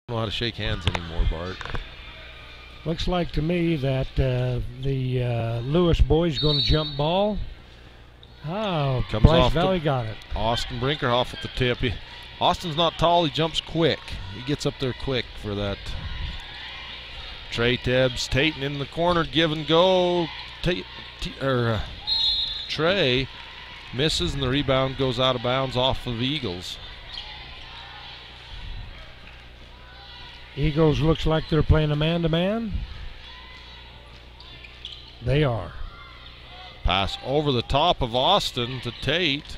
know how to shake hands anymore, Bart. Looks like to me that the Lewis boy's going to jump ball. Oh, Bryce Valley got it. Austin Brinkerhoff with the tip. Austin's not tall, he jumps quick. He gets up there quick for that. Trey Tebbs, Tatum in the corner, give and go. Trey misses and the rebound goes out of bounds off of the Eagles. Eagles looks like they're playing a man-to-man. They are. Pass over the top of Austin to Tate.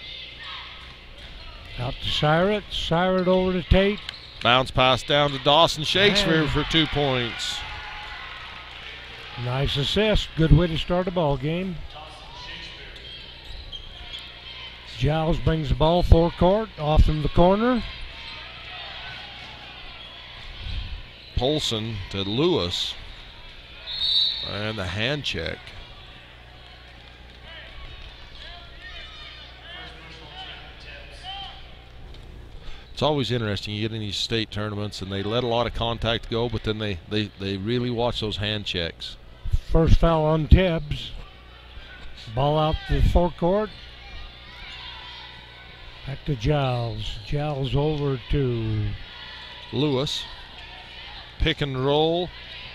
Out to Syrat. Syrat over to Tate. Bounce pass down to Dawson Shakespeare for 2 points. Nice assist. Good way to start a ball game. Giles brings the ball forecourt, off in the corner. Polson to Lewis. And the hand check. It's always interesting. You get in these state tournaments and they let a lot of contact go, but then they really watch those hand checks. First foul on Tebbs. Ball out to the forecourt. Back to Giles. Giles over to Lewis. Pick and roll.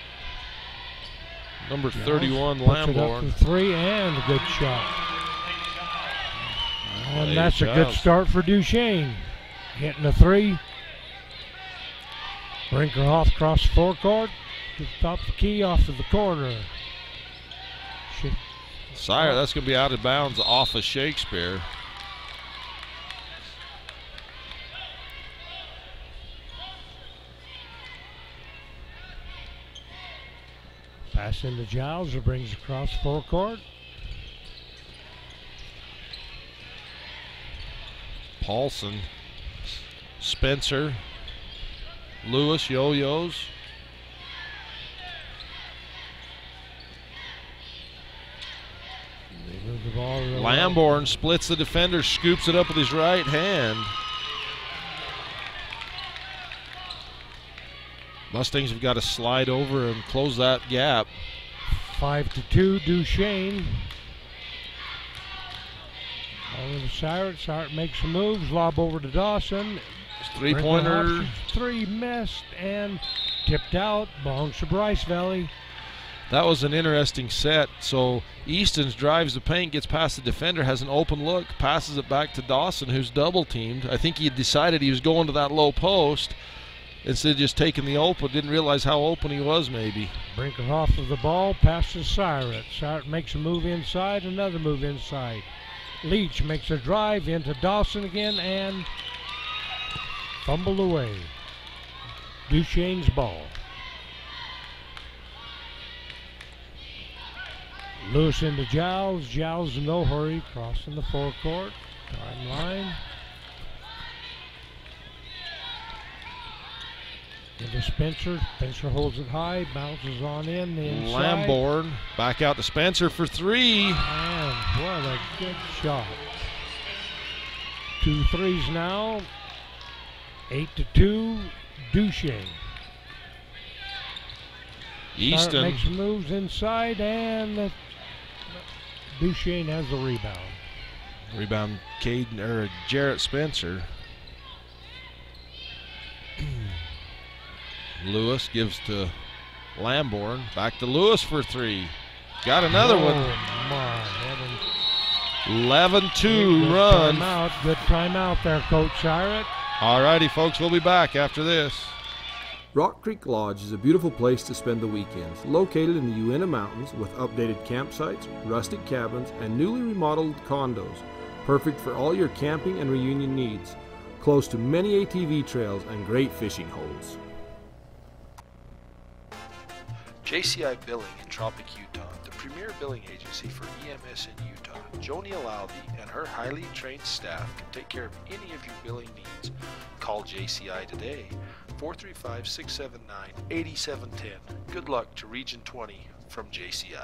Number 31, Lamborn. Puts it up for 3 and a good shot. And that's a good start for Duchesne. Hitting a 3. Brinkerhoff across the forecourt to the top of the key off of the corner. Sire, that's going to be out of bounds off of Shakespeare. Pass into Giles, who brings across forecourt. Paulson, Spencer, Lewis, yo-yos. Lamborn splits the defender, scoops it up with his right hand. Mustangs have got to slide over and close that gap. 5-2, Duchesne. Over to Syrat. Syrat makes some moves. Lob over to Dawson. Three-pointer. 3 missed and tipped out. Belongs to Bryce Valley. That was an interesting set. So Easton's drives the paint, gets past the defender, has an open look, passes it back to Dawson, who's double-teamed. I think he had decided he was going to that low post instead of just taking the open. Didn't realize how open he was, maybe. Brinkerhoff of the ball, passes Syrat. Syrat makes a move inside, another move inside. Leach makes a drive into Dawson again and fumbled away. Duchesne's ball. Lewis into Giles. Giles in no hurry, crossing the forecourt. Timeline. Into Spencer. Spencer holds it high, bounces on in the inside. Lamborn back out to Spencer for 3. And what a good shot. 2 threes now. 8-2, Duchesne. Easton makes moves inside, and Duchesne has the rebound. Rebound, Jarrett Spencer. Lewis gives to Lamborn. Back to Lewis for 3. Got another one. My heavens. 11-2 run. Good timeout there, Coach Syrat. All righty, folks. We'll be back after this. Rock Creek Lodge is a beautiful place to spend the weekends, located in the Uinta Mountains with updated campsites, rustic cabins, and newly remodeled condos. Perfect for all your camping and reunion needs. Close to many ATV trails and great fishing holes. JCI Billing in Tropic, Utah, the premier billing agency for EMS in Utah. Joni Alaldi and her highly trained staff can take care of any of your billing needs. Call JCI today, 435-679-8710. Good luck to Region 20 from JCI.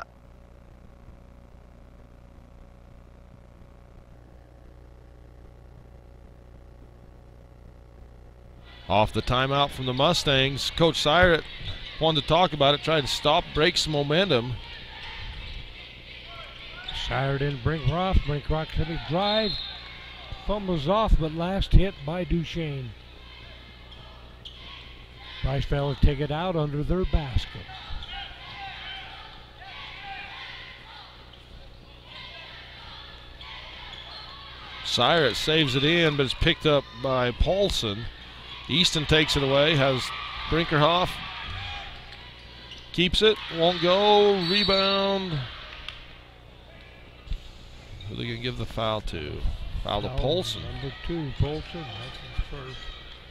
Off the timeout from the Mustangs, Coach Syrett wanted to talk about it, tried to stop, break some momentum. Syrett in Brinkroff. Brinkroff heavy drive. Fumbles off, but last hit by Duchesne. Bryce will take it out under their basket. Syrett saves it in, but it's picked up by Paulson. Easton takes it away, has Brinkerhoff. Keeps it, won't go, rebound. Who are they going to give the foul to? Foul to Paulson. Number 2, Paulson. That's his first.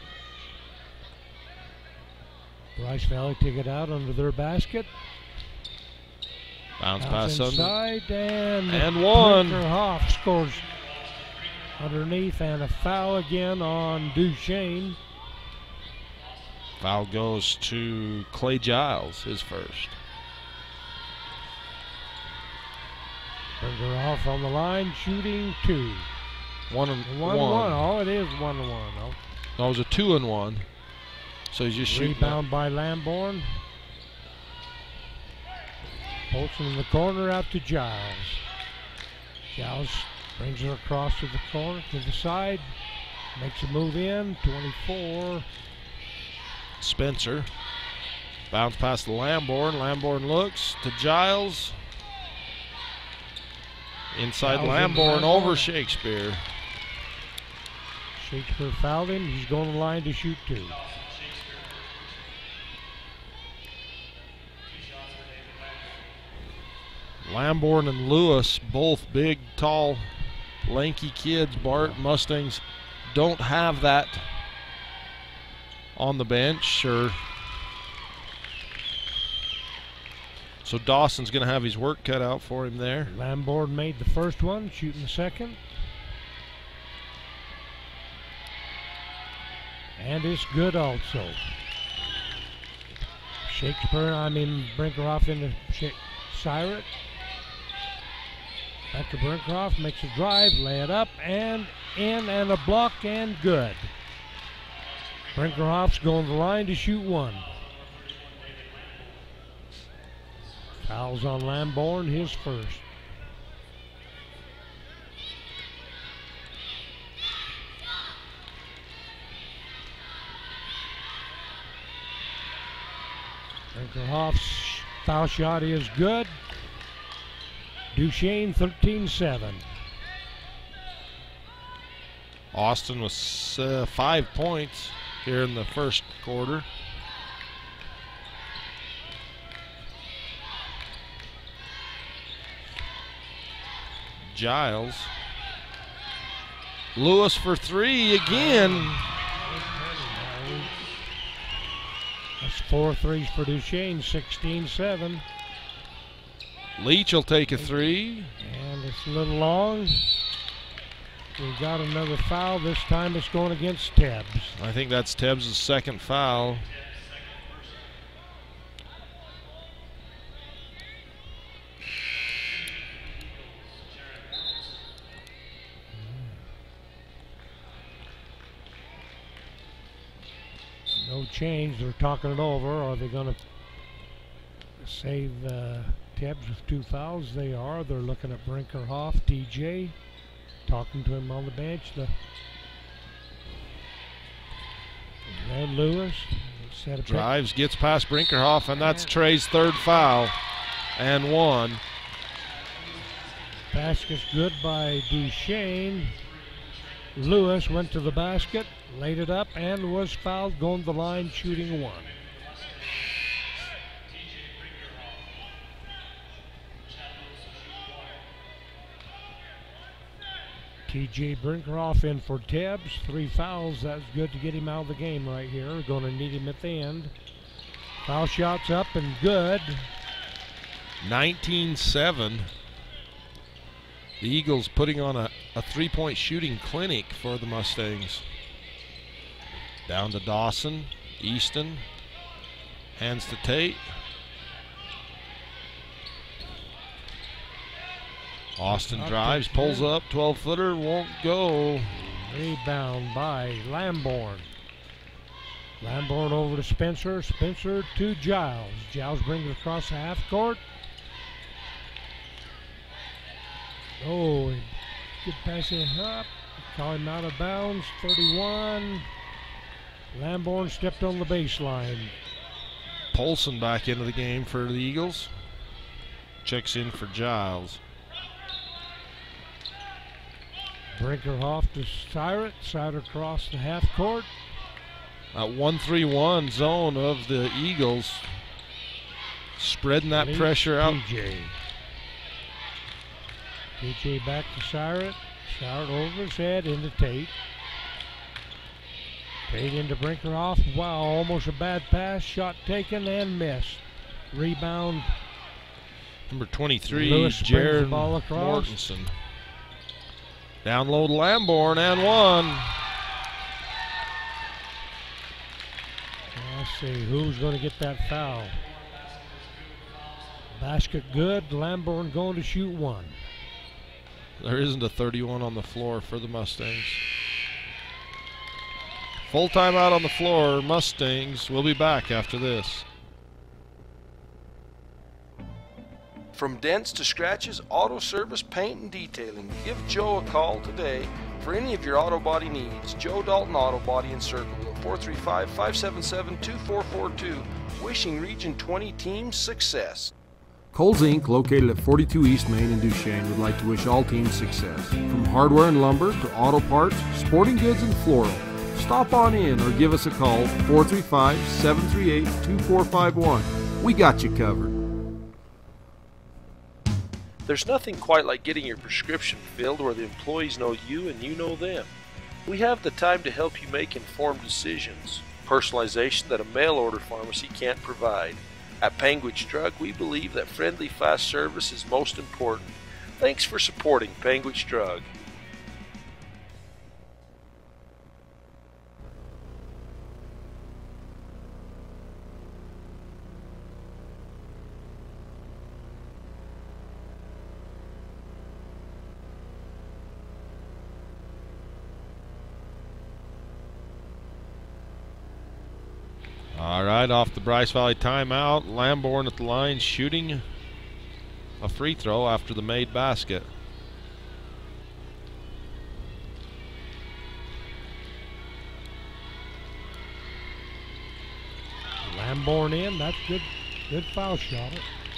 Bryce Valley take it out under their basket. Bounce pass inside and one. Brinkerhoff scores underneath, and a foul again on Duchesne. Foul goes to Clay Giles, his first. Brinkerhoff on the line, shooting 2. 1 and 1. Oh, it is 1 and 1. Oh. No, it was a 2 and 1. So he's just shooting. Rebound by Lamborn. Paulson in the corner, out to Giles. Giles brings it across to the corner, to the side. Makes a move in, 24. Spencer. Bounce past Lamborn. Lamborn looks to Giles. Inside Giles Lamborn over Shakespeare. Shakespeare fouled him. He's going to the line to shoot 2. Lamborn and Lewis, both big, tall, lanky kids. Bart Mustangs don't have that on the bench. So Dawson's going to have his work cut out for him there. Lamborn made the first one, shooting the second. And it's good also. Brinkerhoff into Syrett. Back to Brinkerhoff, makes a drive, lay it up, and in, and a block, and good. Brinkerhoff's going to the line to shoot 1. Fouls on Lamborn, his first. Brinkerhoff's foul shot is good. Duchesne 13-7. Austin with 5 points here in the first quarter. Giles. Lewis for 3 again. That's 4 threes for Duchesne, 16-7. Leach will take a 3. And it's a little long. We've got another foul. This time it's going against Tebbs. I think that's Tebbs' second foul. No change. They're talking it over. Are they going to save Tebbs with 2 fouls? They are. They're looking at Brinkerhoff, DJ, talking to him on the bench. Lewis set a drives, gets past Brinkerhoff, and that's Trey's 3rd foul and 1. Basket's good by Duchesne. Lewis went to the basket, laid it up, and was fouled, going to the line, shooting 1. TJ Brinkerhoff in for Tebbs. 3 fouls. That's good to get him out of the game right here. Going to need him at the end. Foul shots up and good. 19-7. The Eagles putting on a 3-point shooting clinic for the Mustangs. Down to Dawson. Easton. Hands to Tate. Austin drives, pulls up, 12-footer, won't go. Rebound by Lamborn. Lamborn over to Spencer. Spencer to Giles. Giles brings it across the half court. Oh, good pass it up. Call him out of bounds. 31. Lamborn stepped on the baseline. Polson back into the game for the Eagles. Checks in for Giles. Brinkerhoff to Siret. Siret across the half court. That 1-3-1 zone of the Eagles, spreading that pressure out. TJ back to Siret. Siret over his head into Tate. Tate into Brinkerhoff. Wow, almost a bad pass. Shot taken and missed. Rebound. Number 23, Jared Mortensen. Down low to Lamborn and one. Let's see who's going to get that foul. Basket good. Lamborn going to shoot one. There isn't a 31 on the floor for the Mustangs. Full timeout on the floor. Mustangs will be back after this. From dents to scratches, auto service, paint, and detailing. Give Joe a call today for any of your auto body needs. Joe Dalton Auto Body in Circleville, 435-577-2442. Wishing Region 20 team success. Kohl's Inc., located at 42 East Main in Duchesne, would like to wish all teams success. From hardware and lumber to auto parts, sporting goods, and floral. Stop on in or give us a call, 435-738-2451. We got you covered. There's nothing quite like getting your prescription filled where the employees know you and you know them. We have the time to help you make informed decisions. Personalization that a mail order pharmacy can't provide. At Panguitch Drug, we believe that friendly, fast service is most important. Thanks for supporting Panguitch Drug. All right, off the Bryce Valley timeout, Lamborn at the line shooting a free throw after the made basket. Lamborn in, that's good foul shot.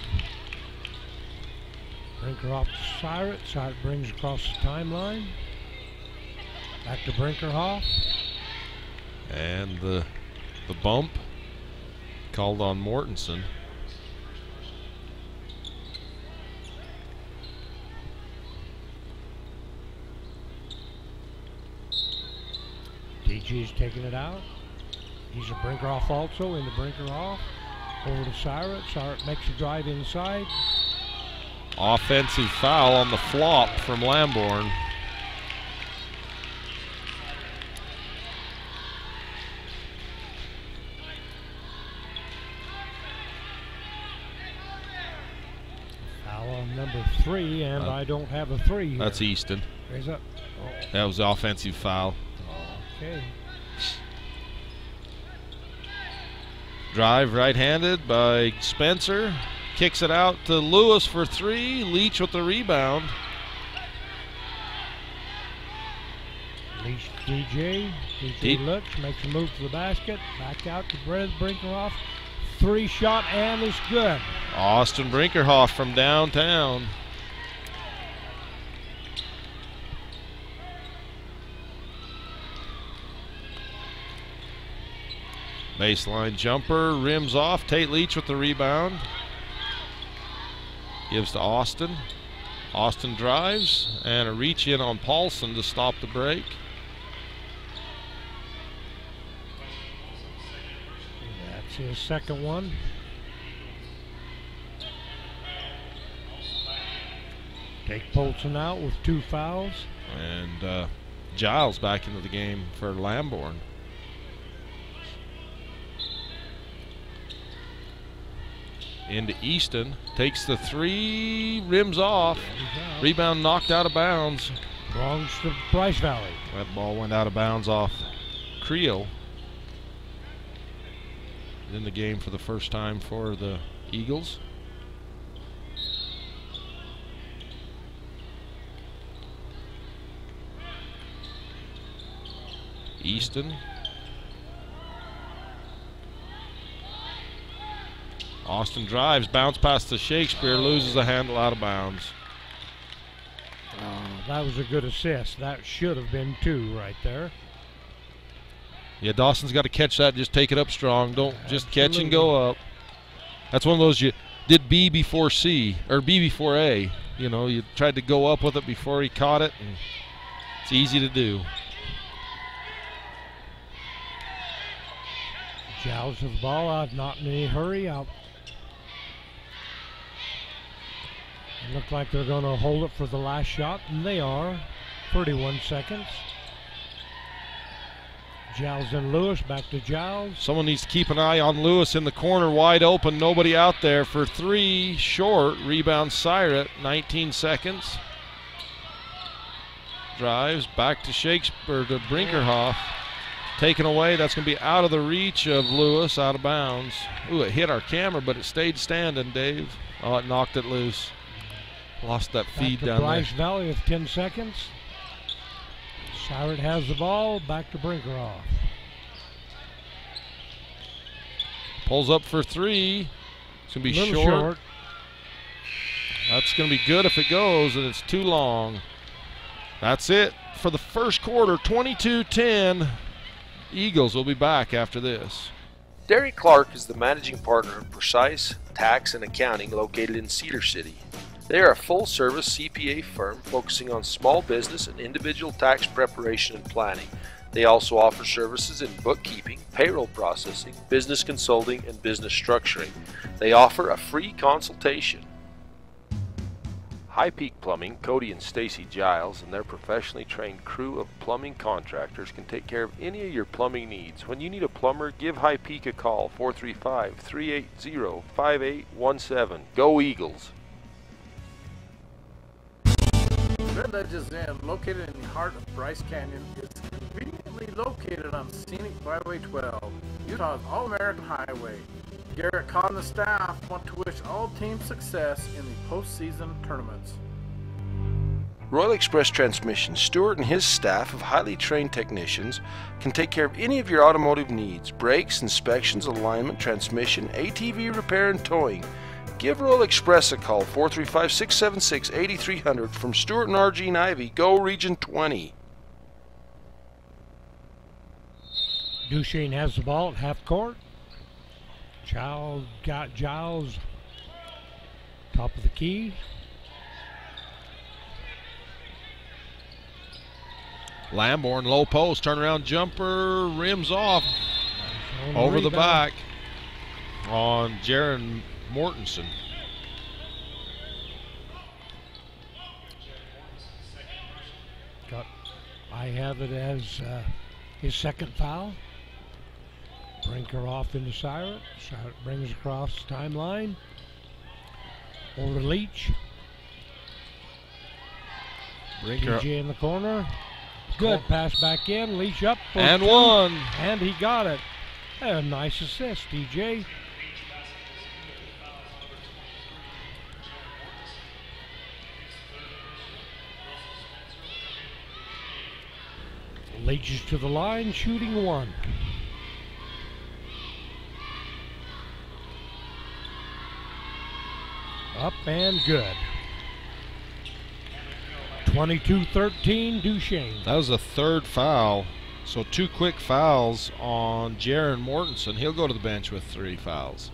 Brinkerhoff to Siret. Siret brings across the timeline. Back to Brinkerhoff. And the bump called on Mortensen. DG's taking it out. He's a Brinkerhoff also in the Brinkerhoff. Over to Siret. Siret makes a drive inside. Offensive foul on the flop from Lamborn. Number 3, and I don't have a 3 here. That's Easton. Raise up. Oh. That was the offensive foul. Okay. Drive right-handed by Spencer. Kicks it out to Lewis for 3. Leach with the rebound. Leach DJ. DJ looks, makes a move to the basket. Back out to Brinkerhoff. 3 shot and it's good. Austin Brinkerhoff from downtown. Baseline jumper, rims off. Tate Leach with the rebound. Gives to Austin. Austin drives and a reach in on Paulson to stop the break. That's his second one. Take Polson out with 2 fouls. And Giles back into the game for Lamborn. Into Easton. Takes the 3, rims off. Rebound knocked out of bounds. Belongs to Bryce Valley. That ball went out of bounds off Creel. in the game for the first time for the Eagles. Easton. Austin drives, bounce past the Shakespeare, loses the handle out of bounds. That was a good assist. That should have been 2 right there. Yeah, Dawson's got to catch that. Just take it up strong. Don't just catch and go up. That's one of those you did B before C, or B before A. You know, you tried to go up with it before he caught it, and it's easy to do. Giles with the ball out, not in any hurry. Out. It looked like they're going to hold it for the last shot, and they are. 31 seconds. Giles and Lewis, back to Giles. Someone needs to keep an eye on Lewis in the corner, wide open, nobody out there for 3, short. Rebound Siret, 19 seconds. Drives back to Shakespeare, to Brinkerhoff. Taken away, that's going to be out of the reach of Lewis, out of bounds. Ooh, it hit our camera, but it stayed standing, Dave. Oh, it knocked it loose. Lost that feed down there. Bryce Valley with 10 seconds. Siret has the ball, back to Brinkerhoff. Pulls up for 3. It's going to be short. That's going to be good if it goes, and it's too long. That's it for the first quarter, 22-10. Eagles will be back after this. Derek Clark is the managing partner of Precise Tax and Accounting located in Cedar City. They are a full-service CPA firm focusing on small business and individual tax preparation and planning. They also offer services in bookkeeping, payroll processing, business consulting, and business structuring. They offer a free consultation. High Peak Plumbing, Cody and Stacy Giles, and their professionally trained crew of plumbing contractors can take care of any of your plumbing needs. When you need a plumber, give High Peak a call, 435-380-5817. Go Eagles! Red Ledge's Inn, located in the heart of Bryce Canyon, is conveniently located on scenic Byway 12, Utah's All-American Highway. Garrett Kahn and the staff want to wish all teams success in the postseason tournaments. Royal Express Transmission, Stewart and his staff of highly trained technicians can take care of any of your automotive needs: brakes, inspections, alignment, transmission, ATV repair, and towing. Give Royal Express a call, 435-676-8300 from Stewart and RG and Ivy. Go Region 20. Duchesne has the ball at half court. Giles got Giles top of the key. Lamborn, low post, turnaround jumper, rims off, over the back on Jaron Mortensen. I have it as his second foul. Brinkerhoff into Siret. Siret brings across the timeline. Over to Leach. TJ in the corner. Good pass back in. Leach up. And 1. And he got it. A nice assist, TJ. Leach is to the line, shooting 1. Up and good. 22-13, Duchesne. That was the 3rd foul. So 2 quick fouls on Jaron Mortensen. He'll go to the bench with 3 fouls.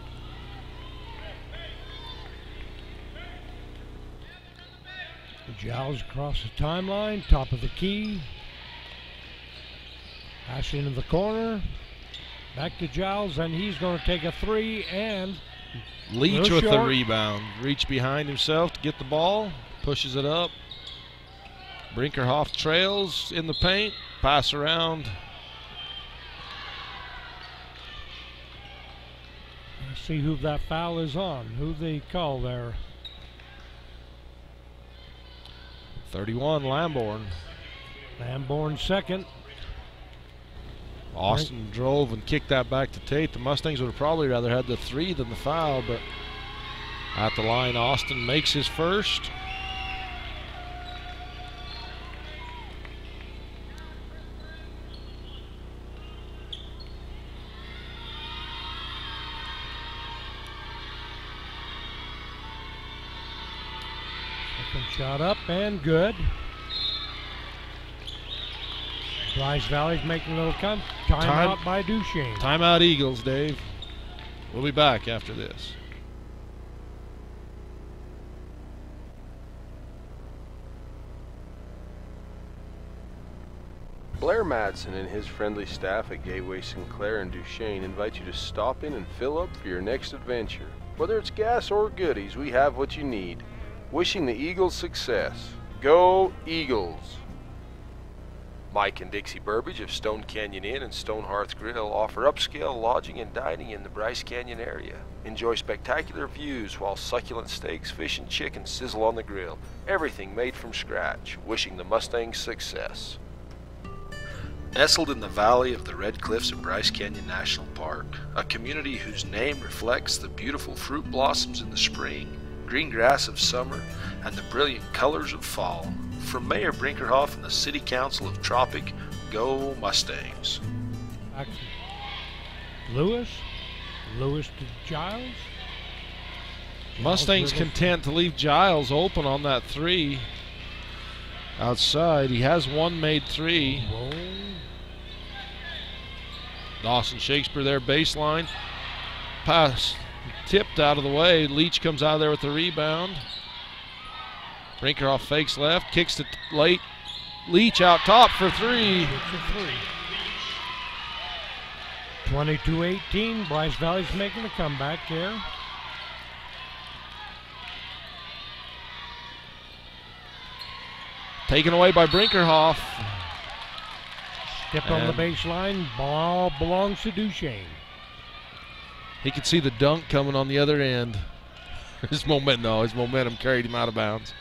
Giles across the timeline, top of the key. Pass into the corner. Back to Giles, and he's going to take a 3 and Leach with the rebound. Reach behind himself to get the ball. Pushes it up. Brinkerhoff trails in the paint. Pass around. Let's see who that foul is on. Who they call there. 31, Lamborn. Lamborn second. Austin drove and kicked that back to Tate. The Mustangs would have probably rather had the 3 than the foul, but at the line, Austin makes his first. Second shot up and good. Bryce Valley's making a little timeout by Duchesne. Timeout Eagles, Dave. We'll be back after this. Blair Madsen and his friendly staff at Gateway Sinclair and Duchesne invite you to stop in and fill up for your next adventure. Whether it's gas or goodies, we have what you need. Wishing the Eagles success. Go Eagles! Mike and Dixie Burbage of Stone Canyon Inn and Stone Hearth Grill offer upscale lodging and dining in the Bryce Canyon area. Enjoy spectacular views while succulent steaks, fish, and chicken sizzle on the grill. Everything made from scratch. Wishing the Mustangs success. Nestled in the valley of the Red Cliffs of Bryce Canyon National Park, a community whose name reflects the beautiful fruit blossoms in the spring, green grass of summer, and the brilliant colors of fall. From Mayor Brinkerhoff and the City Council of Tropic, go Mustangs. Lewis to Giles. Mustangs content to leave Giles open on that 3 outside. He has one made 3. Whoa. Dawson Shakespeare there, baseline. Pass tipped out of the way. Leach comes out of there with the rebound. Brinkerhoff fakes left, kicks it late. Leach out top for 3. 22-18. Bryce Valley's making a comeback here. Taken away by Brinkerhoff. Tip on the baseline. Ball belongs to Duchesne. He could see the dunk coming on the other end. His momentum carried him out of bounds.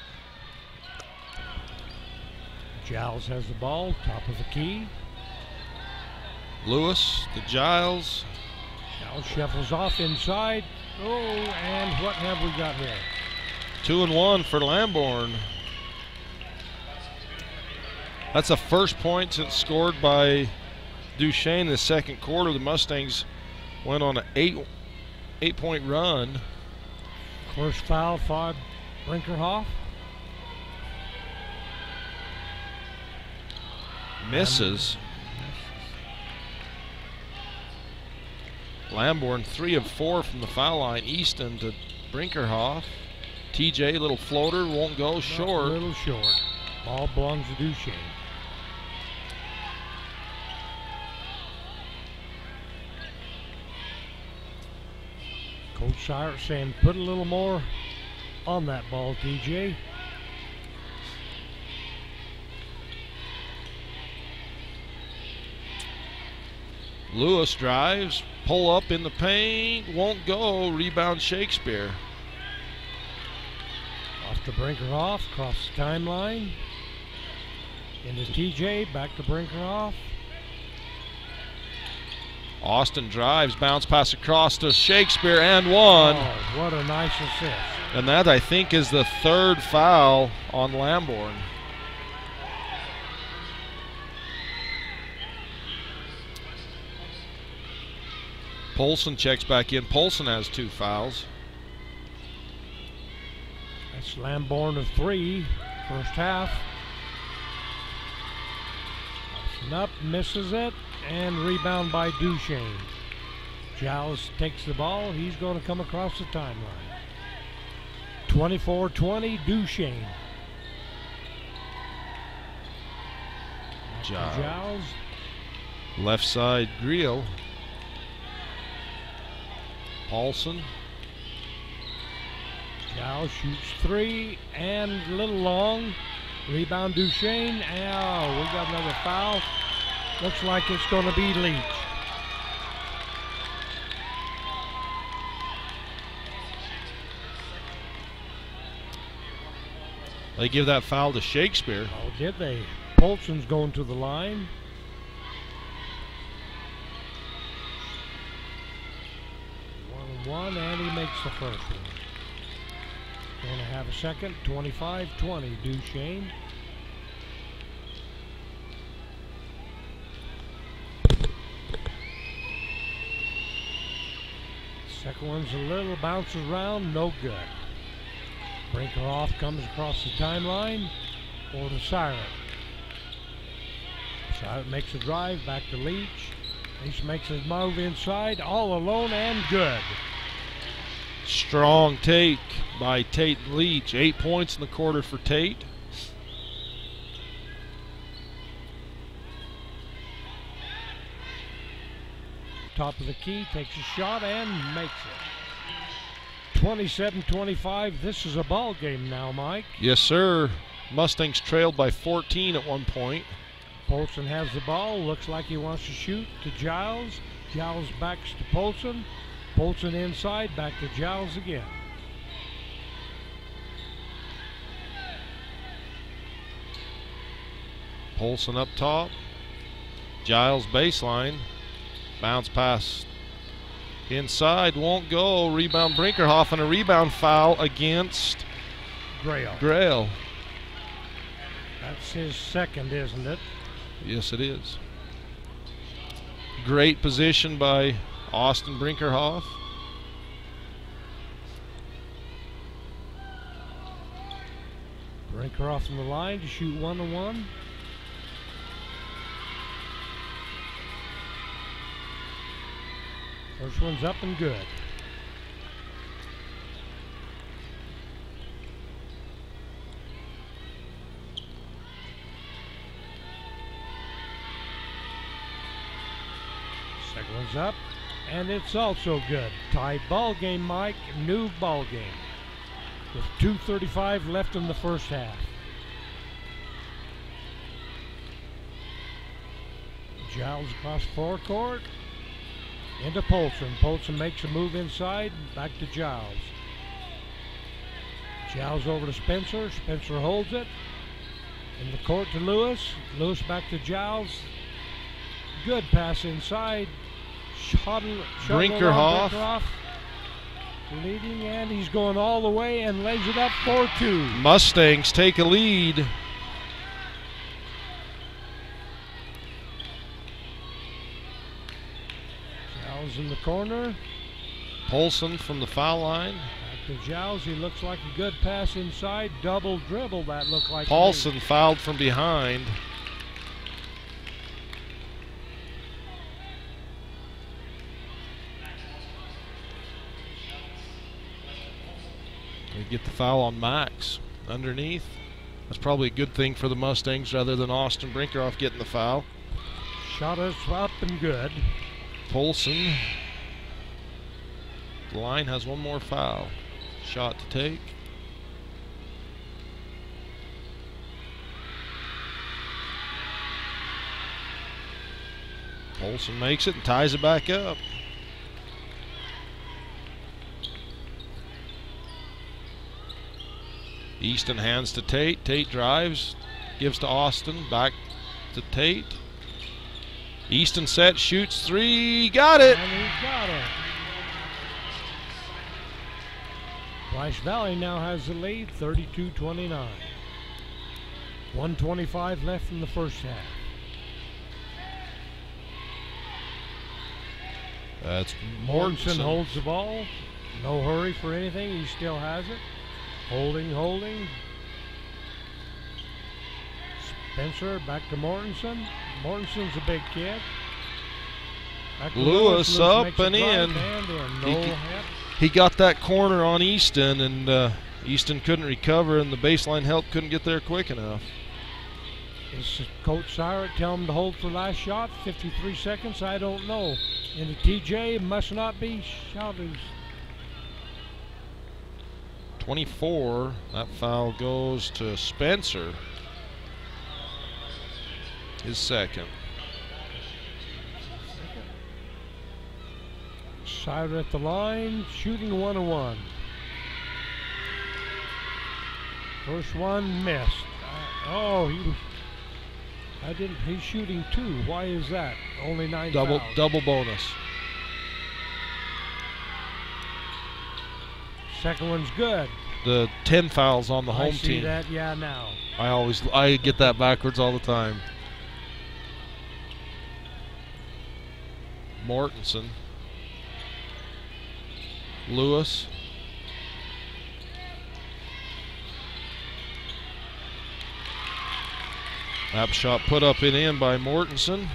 Giles has the ball, top of the key. Lewis to Giles. Giles shuffles off inside. Oh, and what have we got here? 2 and 1 for Lamborn. That's the first point since scored by Duchesne in the second quarter. The Mustangs went on an 8-point run. First foul for Brinkerhoff. Misses. Lamborn 3 of 4 from the foul line. Easton to Brinkerhoff. TJ, little floater, won't go, short. A little short. Ball belongs to Duchesne. Coach Sire saying put a little more on that ball, TJ. Lewis drives, pull up in the paint, won't go, rebound Shakespeare. Off to Brinkerhoff, across the timeline. Into TJ, back to Brinkerhoff. Austin drives, bounce pass across to Shakespeare and one. Oh, what a nice assist. And that, I think, is the 3rd foul on Lamborn. Polson checks back in. Polson has 2 fouls. That's Lamborn of 3, first half. Up, misses it, and rebound by Duchesne. Giles takes the ball. He's going to come across the timeline. 24-20, Duchesne. Giles. Left side, Grill. Paulson. Giles shoots 3 and a little long. Rebound Duchesne. Oh, we got another foul. Looks like it's going to be Leach. They give that foul to Shakespeare. Oh, did they? Polson's going to the line. one, and he makes the first one. Going to have a second, 25-20, Duchesne. Second one's a little, bounces around, no good. Brinkerhoff comes across the timeline for the Siret. Siret makes a drive, back to Leach. Leach makes his move inside, all alone and good. Strong take by Tate Leach. 8 points in the quarter for Tate. Top of the key, takes a shot and makes it. 27-25, this is a ball game now, Mike. Yes, sir. Mustangs trailed by 14 at one point. Polson has the ball, looks like he wants to shoot to Giles. Giles backs to Polson. Polson inside, back to Giles again. Polson up top. Giles baseline. Bounce pass inside, won't go. Rebound Brinkerhoff, and a rebound foul against Grail. That's his second, isn't it? Yes, it is. Great position by Austin Brinkerhoff. Brinkerhoff on the line to shoot 1-1. First one's up and good. Second one's up, and it's also good. Tied ball game, Mike. New ball game. With 2:35 left in the first half. Giles across forecourt. Into Polson. Polson makes a move inside. Back to Giles. Giles over to Spencer. Spencer holds it. In the court to Lewis. Lewis back to Giles. Good pass inside. Brinkerhoff. Leading, and he's going all the way and lays it up 4-2. Mustangs take a lead. Giles in the corner. Polson from the foul line. Back to Giles. He looks like a good pass inside. Double dribble, that looked like. Paulson fouled from behind. They get the foul on Max underneath. That's probably a good thing for the Mustangs rather than Austin Brinkerhoff getting the foul. Shot is up and good. Polson. The line has one more foul. Shot to take. Polson makes it and ties it back up. Easton hands to Tate. Tate drives, gives to Austin, back to Tate. Easton set, shoots three, got it! And he got it. Bryce Valley now has the lead, 32-29. 1:25 left in the first half. That's Mortensen holds the ball. No hurry for anything, he still has it. Holding. Spencer back to Mortensen. Mortensen's a big kid. Back to Lewis up and in. No he got that corner on Easton, and Easton couldn't recover, and the baseline help couldn't get there quick enough. Is Coach Siret tell him to hold for last shot? 53 seconds? I don't know. And the TJ must not be shouted. 24. That foul goes to Spencer. His second. Siret at the line, shooting 1-1. First one missed. He's shooting two. Why is that? Only 9 fouls. Double bonus. Second one's good. The 10 fouls on the home I see team. that, yeah, now. I get that backwards all the time. Mortensen. Lewis. That shot put up and in by Mortensen.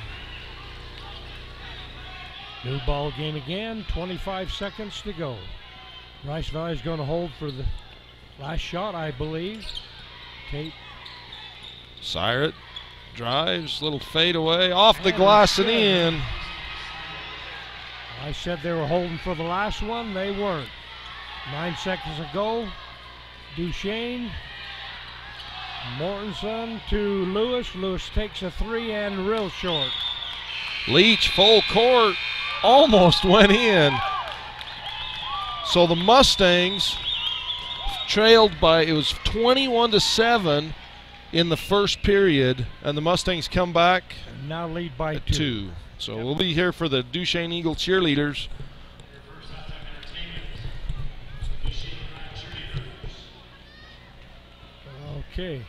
New ball game again, 25 seconds to go. Bryce Valley is going to hold for the last shot, I believe. Kate. Syret drives, little fade away, off the glass and in. I said they were holding for the last one. They weren't. 9 seconds ago. Duchesne. Mortensen to Lewis. Lewis takes a three and real short. Leach full court. Almost went in. So the Mustangs trailed by, it was 21-7 in the first period, and the Mustangs come back And now lead by at 2. 2. So we'll be here for the Duchesne Eagle cheerleaders. Okay.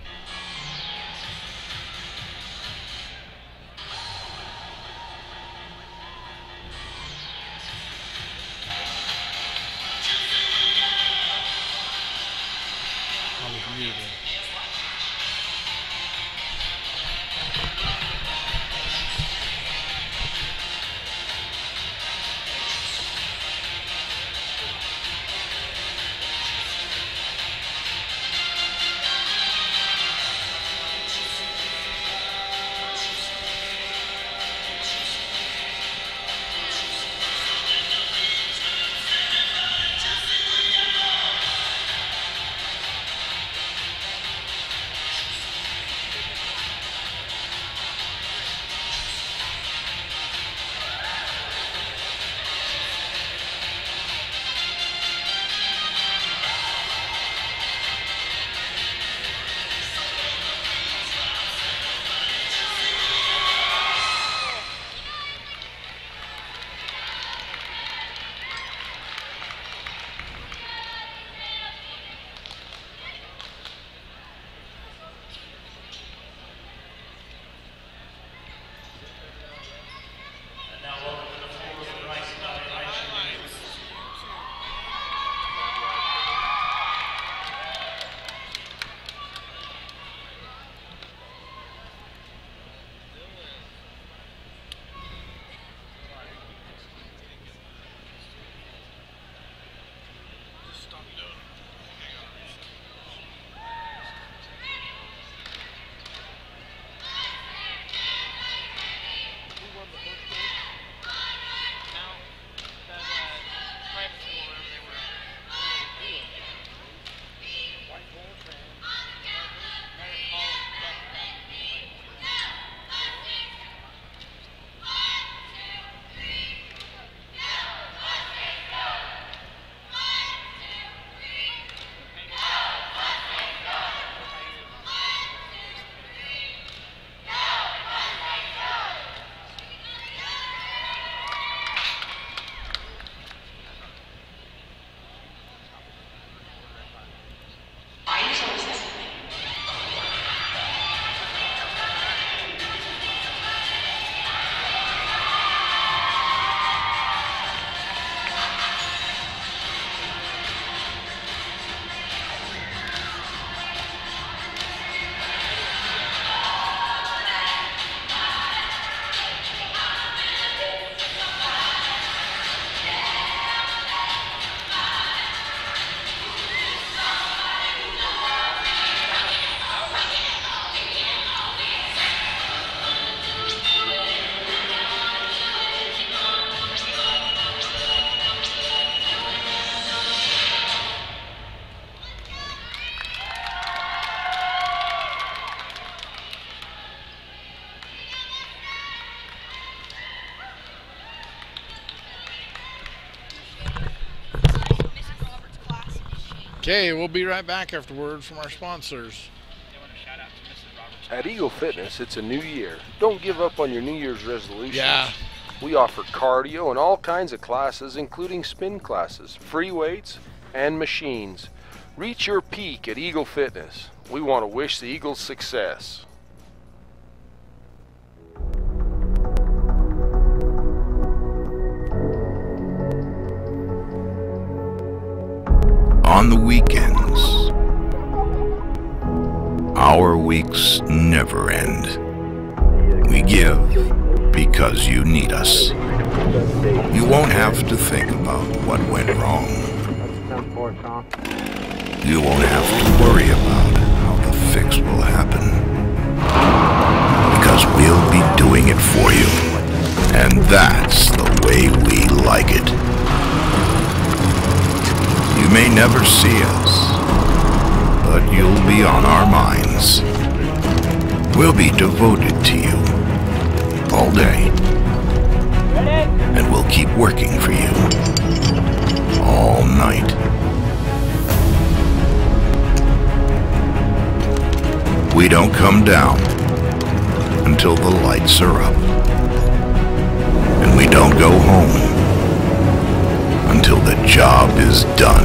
Okay, we'll be right back after word from our sponsors. At Eagle Fitness, it's a new year. Don't give up on your New Year's resolutions. Yeah, We offer cardio and all kinds of classes, including spin classes, free weights, and machines. Reach your peak at Eagle Fitness. We want to wish the Eagles success. On the weekends, our weeks never end. We give because you need us. You won't have to think about what went wrong. You won't have to worry about how the fix will happen. Because we'll be doing it for you. And that's the way we like it. You may never see us, but you'll be on our minds. We'll be devoted to you all day. And we'll keep working for you all night. We don't come down until the lights are up. And we don't go home until the job is done.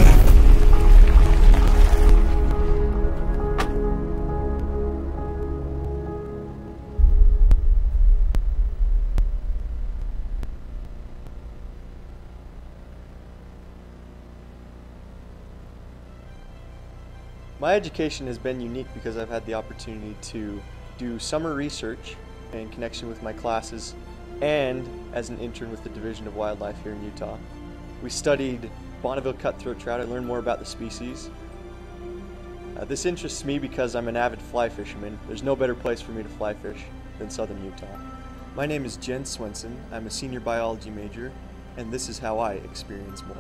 My education has been unique because I've had the opportunity to do summer research in connection with my classes and as an intern with the Division of Wildlife here in Utah. We studied Bonneville cutthroat trout. I learned more about the species. This interests me because I'm an avid fly fisherman. There's no better place for me to fly fish than southern Utah. My name is Jen Swenson. I'm a senior biology major, and this is how I experience more.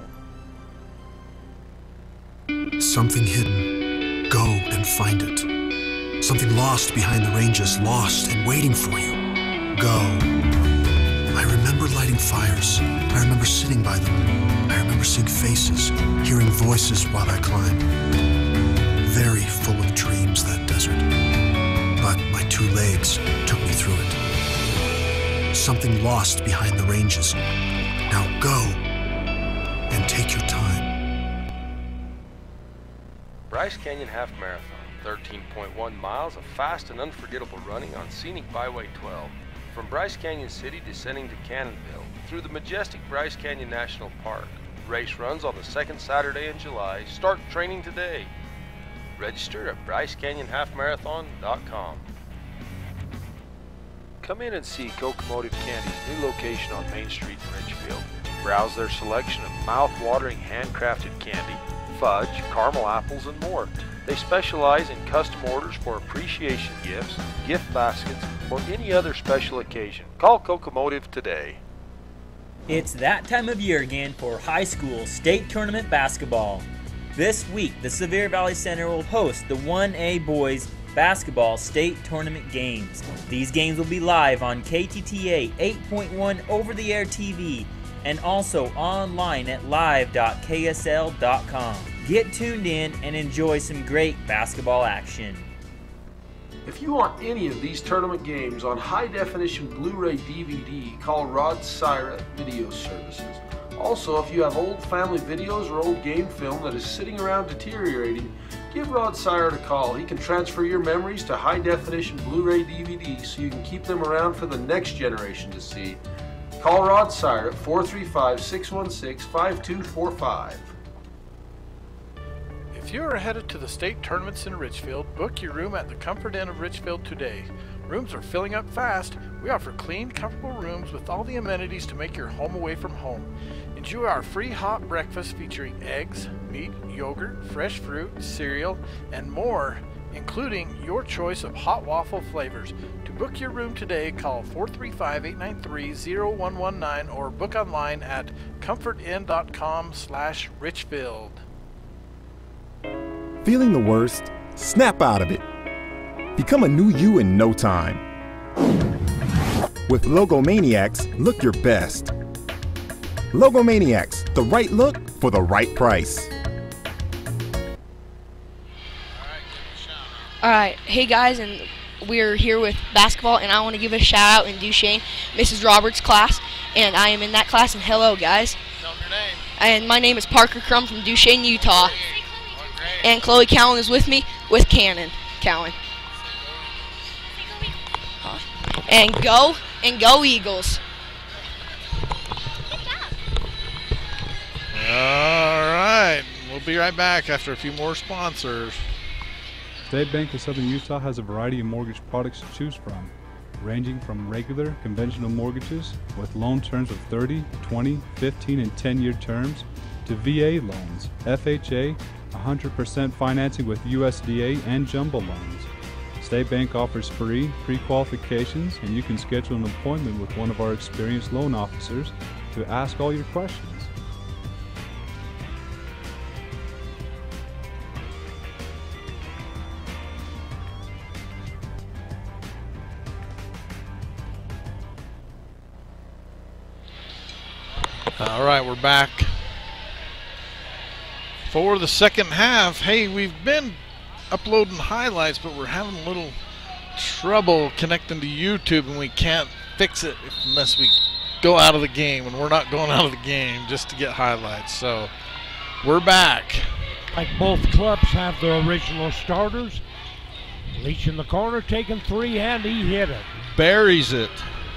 Something hidden. Go and find it. Something lost behind the ranges, lost and waiting for you. Go. I remember lighting fires. I remember sitting by them. I remember seeing faces, hearing voices while I climbed. Very full of dreams, that desert. But my two legs took me through it. Something lost behind the ranges. Now go and take your time. Bryce Canyon Half Marathon, 13.1 miles of fast and unforgettable running on scenic Byway 12. From Bryce Canyon City descending to Cannonville, through the majestic Bryce Canyon National Park. Race runs on the second Saturday in July. Start training today. Register at BryceCanyonHalfMarathon.com. Come in and see Cocomotive Candy's new location on Main Street in Ridgefield. Browse their selection of mouth-watering handcrafted candy, fudge, caramel apples, and more. They specialize in custom orders for appreciation gifts, gift baskets, or any other special occasion. Call Cocomotive today. It's that time of year again for high school state tournament basketball. This week, the Sevier Valley Center will host the 1A boys basketball state tournament games. These games will be live on KTTA 8.1 over-the-air TV and also online at live.ksl.com. Get tuned in and enjoy some great basketball action. If you want any of these tournament games on high-definition Blu-ray DVD, call Rod Syra Video Services. Also, if you have old family videos or old game film that is sitting around deteriorating, give Rod Syra a call. He can transfer your memories to high-definition Blu-ray DVD so you can keep them around for the next generation to see. Call Rod Syra at 435-616-5245. If you are headed to the state tournaments in Richfield, book your room at the Comfort Inn of Richfield today. Rooms are filling up fast. We offer clean, comfortable rooms with all the amenities to make your home away from home. Enjoy our free hot breakfast featuring eggs, meat, yogurt, fresh fruit, cereal, and more, including your choice of hot waffle flavors. To book your room today, call 435-893-0119 or book online at comfortinn.com/Richfield. Feeling the worst? Snap out of it. Become a new you in no time. With Logomaniacs, look your best. Logomaniacs, the right look for the right price. Alright, hey guys, and we're here with basketball, and I want to give a shout out in Duchesne, Mrs. Roberts' class. and I am in that class. And hello, guys. Tell them your name. And my name is Parker Crum from Duchesne, Utah. And Chloe Cowan is with me with Cannon Cowan. And go Eagles. All right. We'll be right back after a few more sponsors. State Bank of Southern Utah has a variety of mortgage products to choose from, ranging from regular, conventional mortgages with loan terms of 30, 20, 15, and 10-year terms to VA loans, FHA, 100% financing with USDA, and jumbo loans. State Bank offers free pre-qualifications, and you can schedule an appointment with one of our experienced loan officers to ask all your questions. All right, we're back for the second half. Hey, we've been uploading highlights, but we're having a little trouble connecting to YouTube, and we can't fix it unless we go out of the game, and we're not going out of the game just to get highlights. So we're back. Like both clubs have their original starters. Leach in the corner, taking three, and he hit it. Buries it.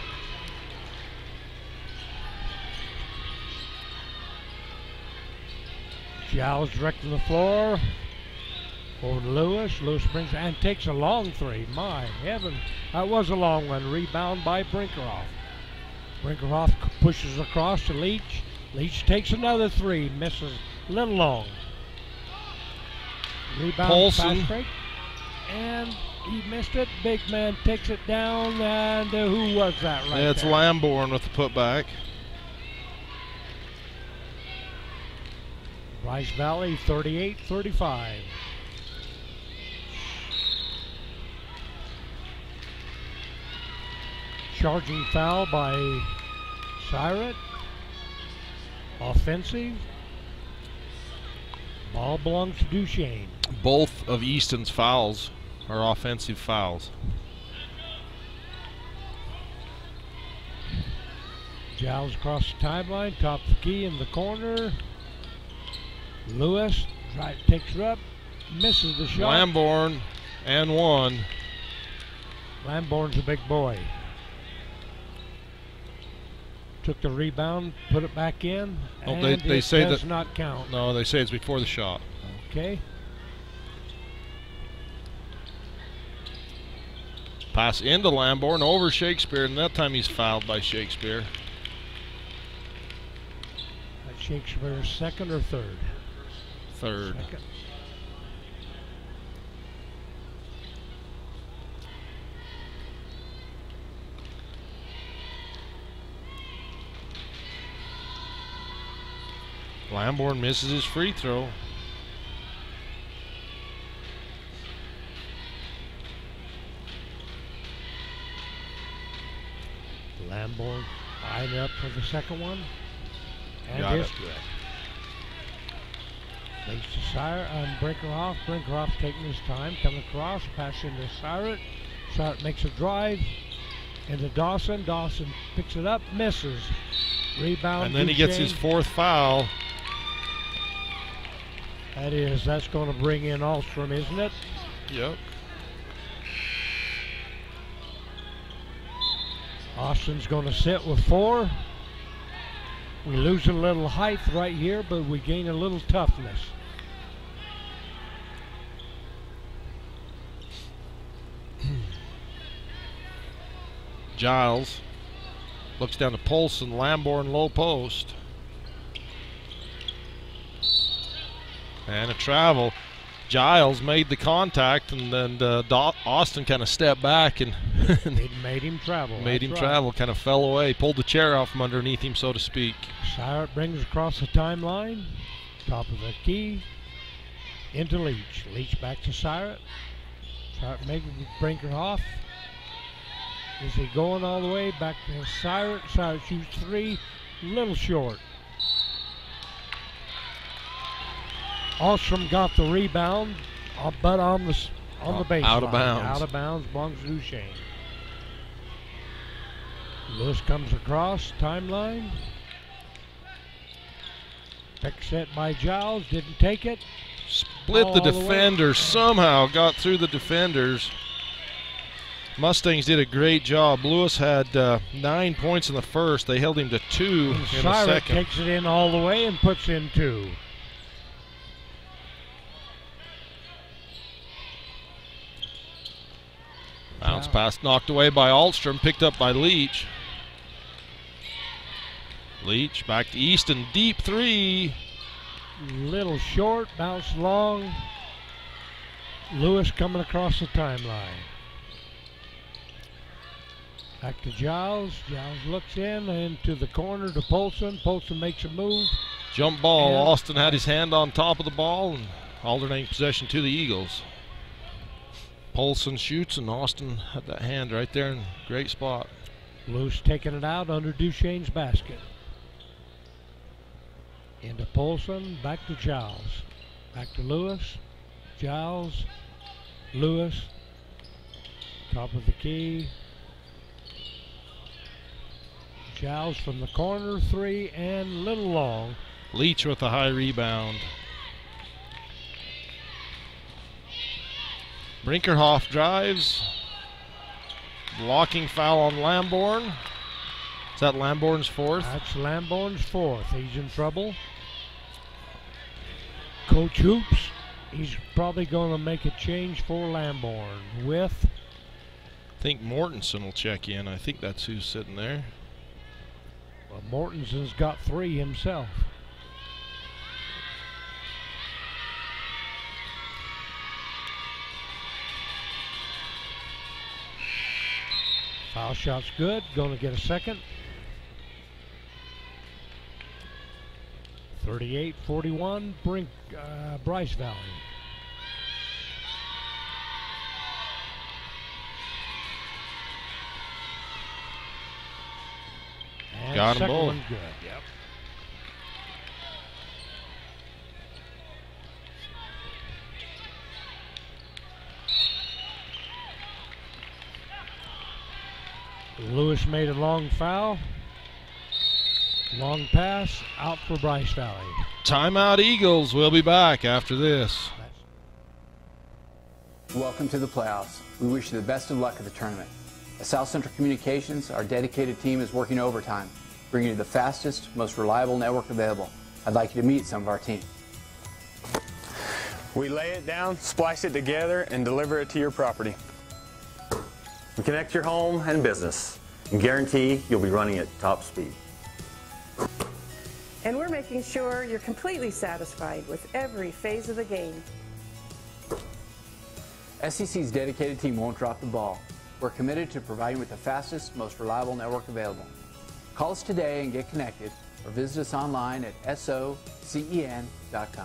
Giles directing the floor. Over to Lewis. Lewis brings and takes a long three. My heaven. That was a long one. Rebound by Brinkerhoff. Brinkerhoff pushes across to Leach. Leach takes another three. Misses a little long. Rebound Paulson. fast break. And he missed it. Big man takes it down. And who was that right Yeah, it's there? Lamborn with the putback. Bryce Valley 38-35. Charging foul by Siret. Offensive. Ball belongs to Duchesne. Both of Easton's fouls are offensive fouls. Giles across the timeline, top of the key in the corner. Lewis takes her up, misses the shot. Lamborn and one. Lamborn's a big boy. Took the rebound, put it back in, Oh, and they it say does that not count. No, they say it's before the shot. Okay. Pass into Lamborn over Shakespeare, and that time he's fouled by Shakespeare. That's Shakespeare's second or third? Third. Second. Lamborn misses his free throw. Lamborn eyeing up for the second one. And Got it's it. good. Leads to Siret and Brinkerhoff. Brinkerhoff taking his time, coming across, pass into Siret. Siret makes a drive into Dawson. Dawson picks it up, misses. Rebound. And then he gets his fourth foul. That's going to bring in Alstrom, isn't it? Yep. Austin's going to sit with 4. We lose a little height right here, but we gain a little toughness. Giles looks down to Polson. Lamborn low post. And a travel. Giles made the contact, and then Austin kind of stepped back and made him travel. Made him That's right. travel, kind of fell away, pulled the chair out from underneath him, so to speak. Siret brings across the timeline, top of the key, into Leach. Leach back to Siret. Siret making Brinkerhoff. Is he going all the way back to Siret? Siret shoots 3, little short. Ostrom got the rebound, but on the baseline. Out of bounds. Out of bounds, belongs to Duchesne. Lewis comes across timeline. Pick set by Giles, didn't take it. Split the defenders, somehow got through the defenders. Mustangs did a great job. Lewis had 9 points in the first. They held him to 2 in the second. Takes it in all the way and puts in 2. Bounce pass knocked away by Alstrom, picked up by Leach. Leach back to Easton, deep 3. Little short, bounce long. Lewis coming across the timeline. Back to Giles. Giles looks in into the corner to Polson. Polson makes a move. Jump ball. Austin had his hand on top of the ball and alternating possession to the Eagles. Polson shoots and Austin had that hand right there in a great spot. Lewis taking it out under Duchesne's basket. Into Polson, back to Giles. Back to Lewis. Giles. Lewis. Top of the key. Giles from the corner, 3 and little long. Leach with a high rebound. Brinkerhoff drives. Blocking foul on Lamborn. Is that Lamborn's 4th? That's Lamborn's 4th. He's in trouble. Coach Hoops, he's probably going to make a change for Lamborn with... I think Mortensen will check in. I think that's who's sitting there. Well, Mortensen's got 3 himself. Foul shot's good. Going to get a second. 38-41, Bryce Valley. And got them both. One good. Yep. Lewis made a long foul. Long pass out for Bryce Valley. Timeout Eagles. We'll be back after this. Welcome to the playoffs. We wish you the best of luck at the tournament. At South Central Communications, our dedicated team is working overtime, bringing you the fastest, most reliable network available. I'd like you to meet some of our team. We lay it down, splice it together, and deliver it to your property. We connect your home and business and guarantee you'll be running at top speed. And we're making sure you're completely satisfied with every phase of the game. SCC's dedicated team won't drop the ball. We're committed to providing with the fastest, most reliable network available. Call us today and get connected, or visit us online at socen.com.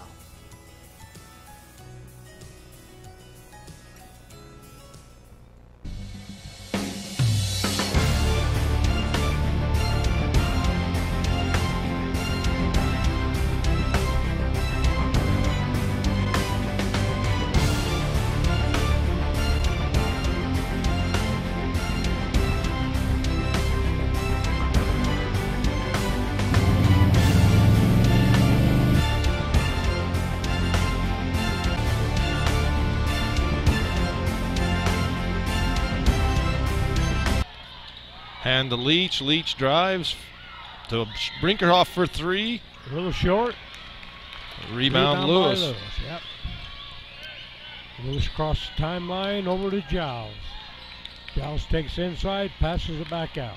And to Leach. Leach drives to Brinkerhoff for 3. A little short. Rebound Lewis. Lewis. Yep. Lewis crosses the timeline over to Giles. Giles takes inside, passes it back out.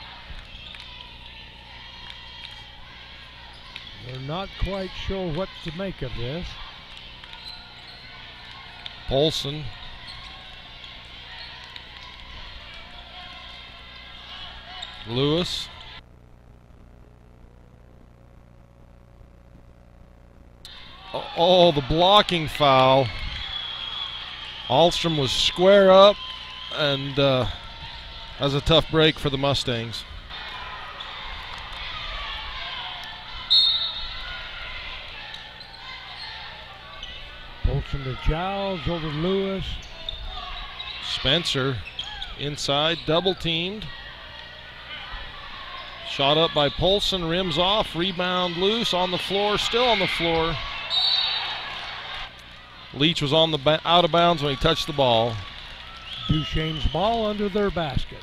They're not quite sure what to make of this. Polson. Lewis. Oh, the blocking foul. Alstrom was square up, and that was a tough break for the Mustangs. Polson to Giles, over to Lewis. Spencer inside, double teamed. Shot up by Polson, rims off, rebound loose, on the floor, still on the floor. Leach was on the out of bounds when he touched the ball. Duchesne's ball under their basket.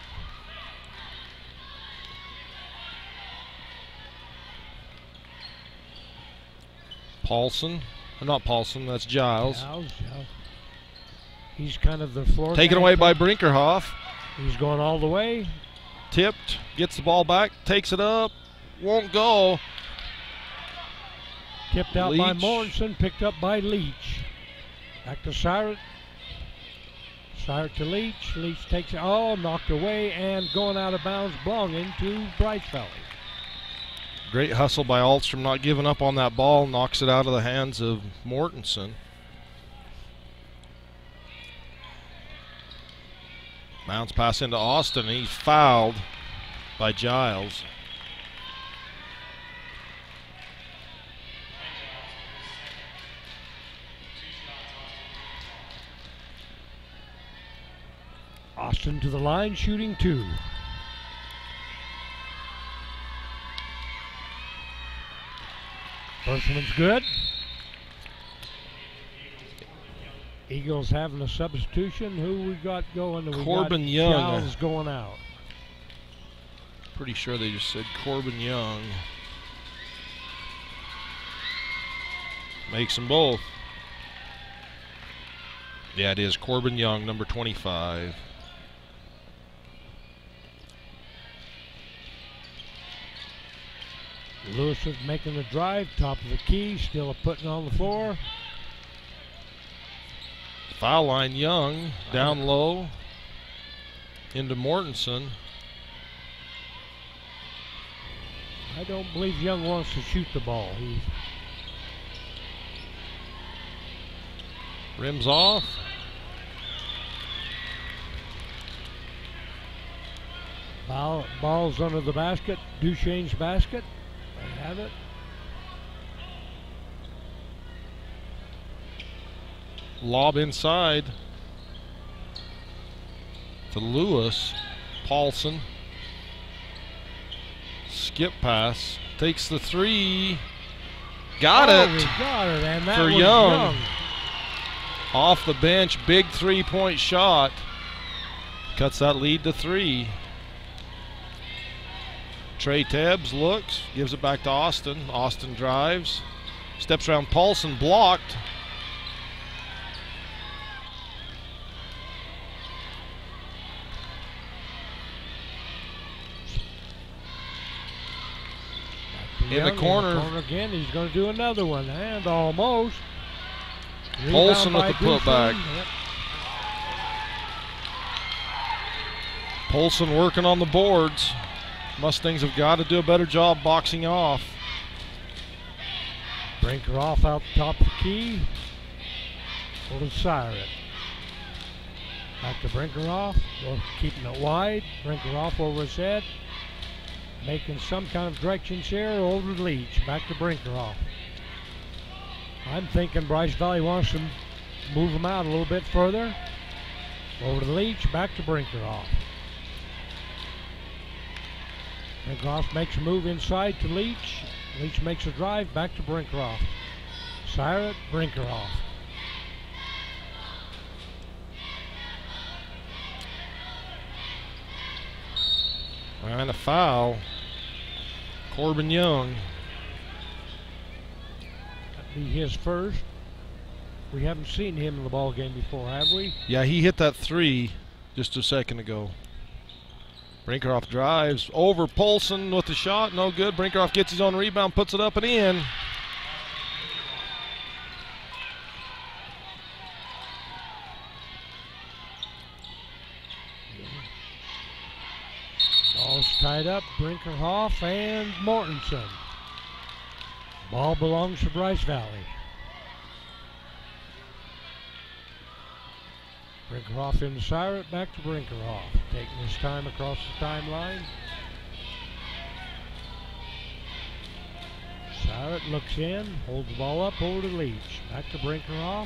Paulson, not Paulson, that's Giles. Giles. He's kind of the floor. Taken away by Brinkerhoff. He's going all the way. Tipped, gets the ball back, takes it up, won't go. Tipped out Leach. by Morrison, picked up by Leach. Back to Siret. Siret to Leach. Leach takes it, knocked away and going out of bounds, belonging to Bryce Valley. Great hustle by Alstrom, not giving up on that ball, knocks it out of the hands of Mortensen. Bounce pass into Austin, and he's fouled by Giles. Austin to the line, shooting 2. First one's good. Eagles having a substitution. Who we got going? We Corbin got Young. Giles going out. Pretty sure they just said Corbin Young. Makes them both. Yeah, it is Corbin Young, number 25. Lewis is making the drive, top of the key, still putting on the floor. Foul line, Young, down low, into Mortensen. I don't believe Young wants to shoot the ball. He's rims off. Ball's under the basket, Duchesne's basket. They have it. Lob inside to Lewis. Paulson. Skip pass. Takes the 3. Got it. We got it, and that for was Young. Off the bench, big 3-point shot. Cuts that lead to 3. Trey Tebbs looks, gives it back to Austin. Austin drives, steps around Paulson, blocked. In the corner. Again, he's going to do another one, and almost. Paulson with the Duchesne. putback. Yep. Paulson working on the boards. Mustangs have got to do a better job boxing off. Brinkerhoff out the top of the key. Over to Siret. Back to Brinkerhoff. Keeping it wide. Brinkerhoff over his head. Making some kind of directions here. Over to Leach. Back to Brinkerhoff. I'm thinking Bryce Valley wants to move him out a little bit further. Over to Leach. Back to Brinkerhoff. Brinkerhoff makes a move inside to Leach. Leach makes a drive back to Brinkerhoff. Siret, Brinkerhoff. And a foul. Corbin Young. That'd be his first. We haven't seen him in the ball game before, have we? Yeah, he hit that 3 just a second ago. Brinkerhoff drives over Paulson with the shot, no good. Brinkerhoff gets his own rebound, puts it up and in. Ball's tied up, Brinkerhoff and Mortensen. Ball belongs to Bryce Valley. Brinkerhoff into Siret, back to Brinkerhoff. Taking his time across the timeline. Siret looks in, holds the ball up over to Leach. Back to Brinkerhoff.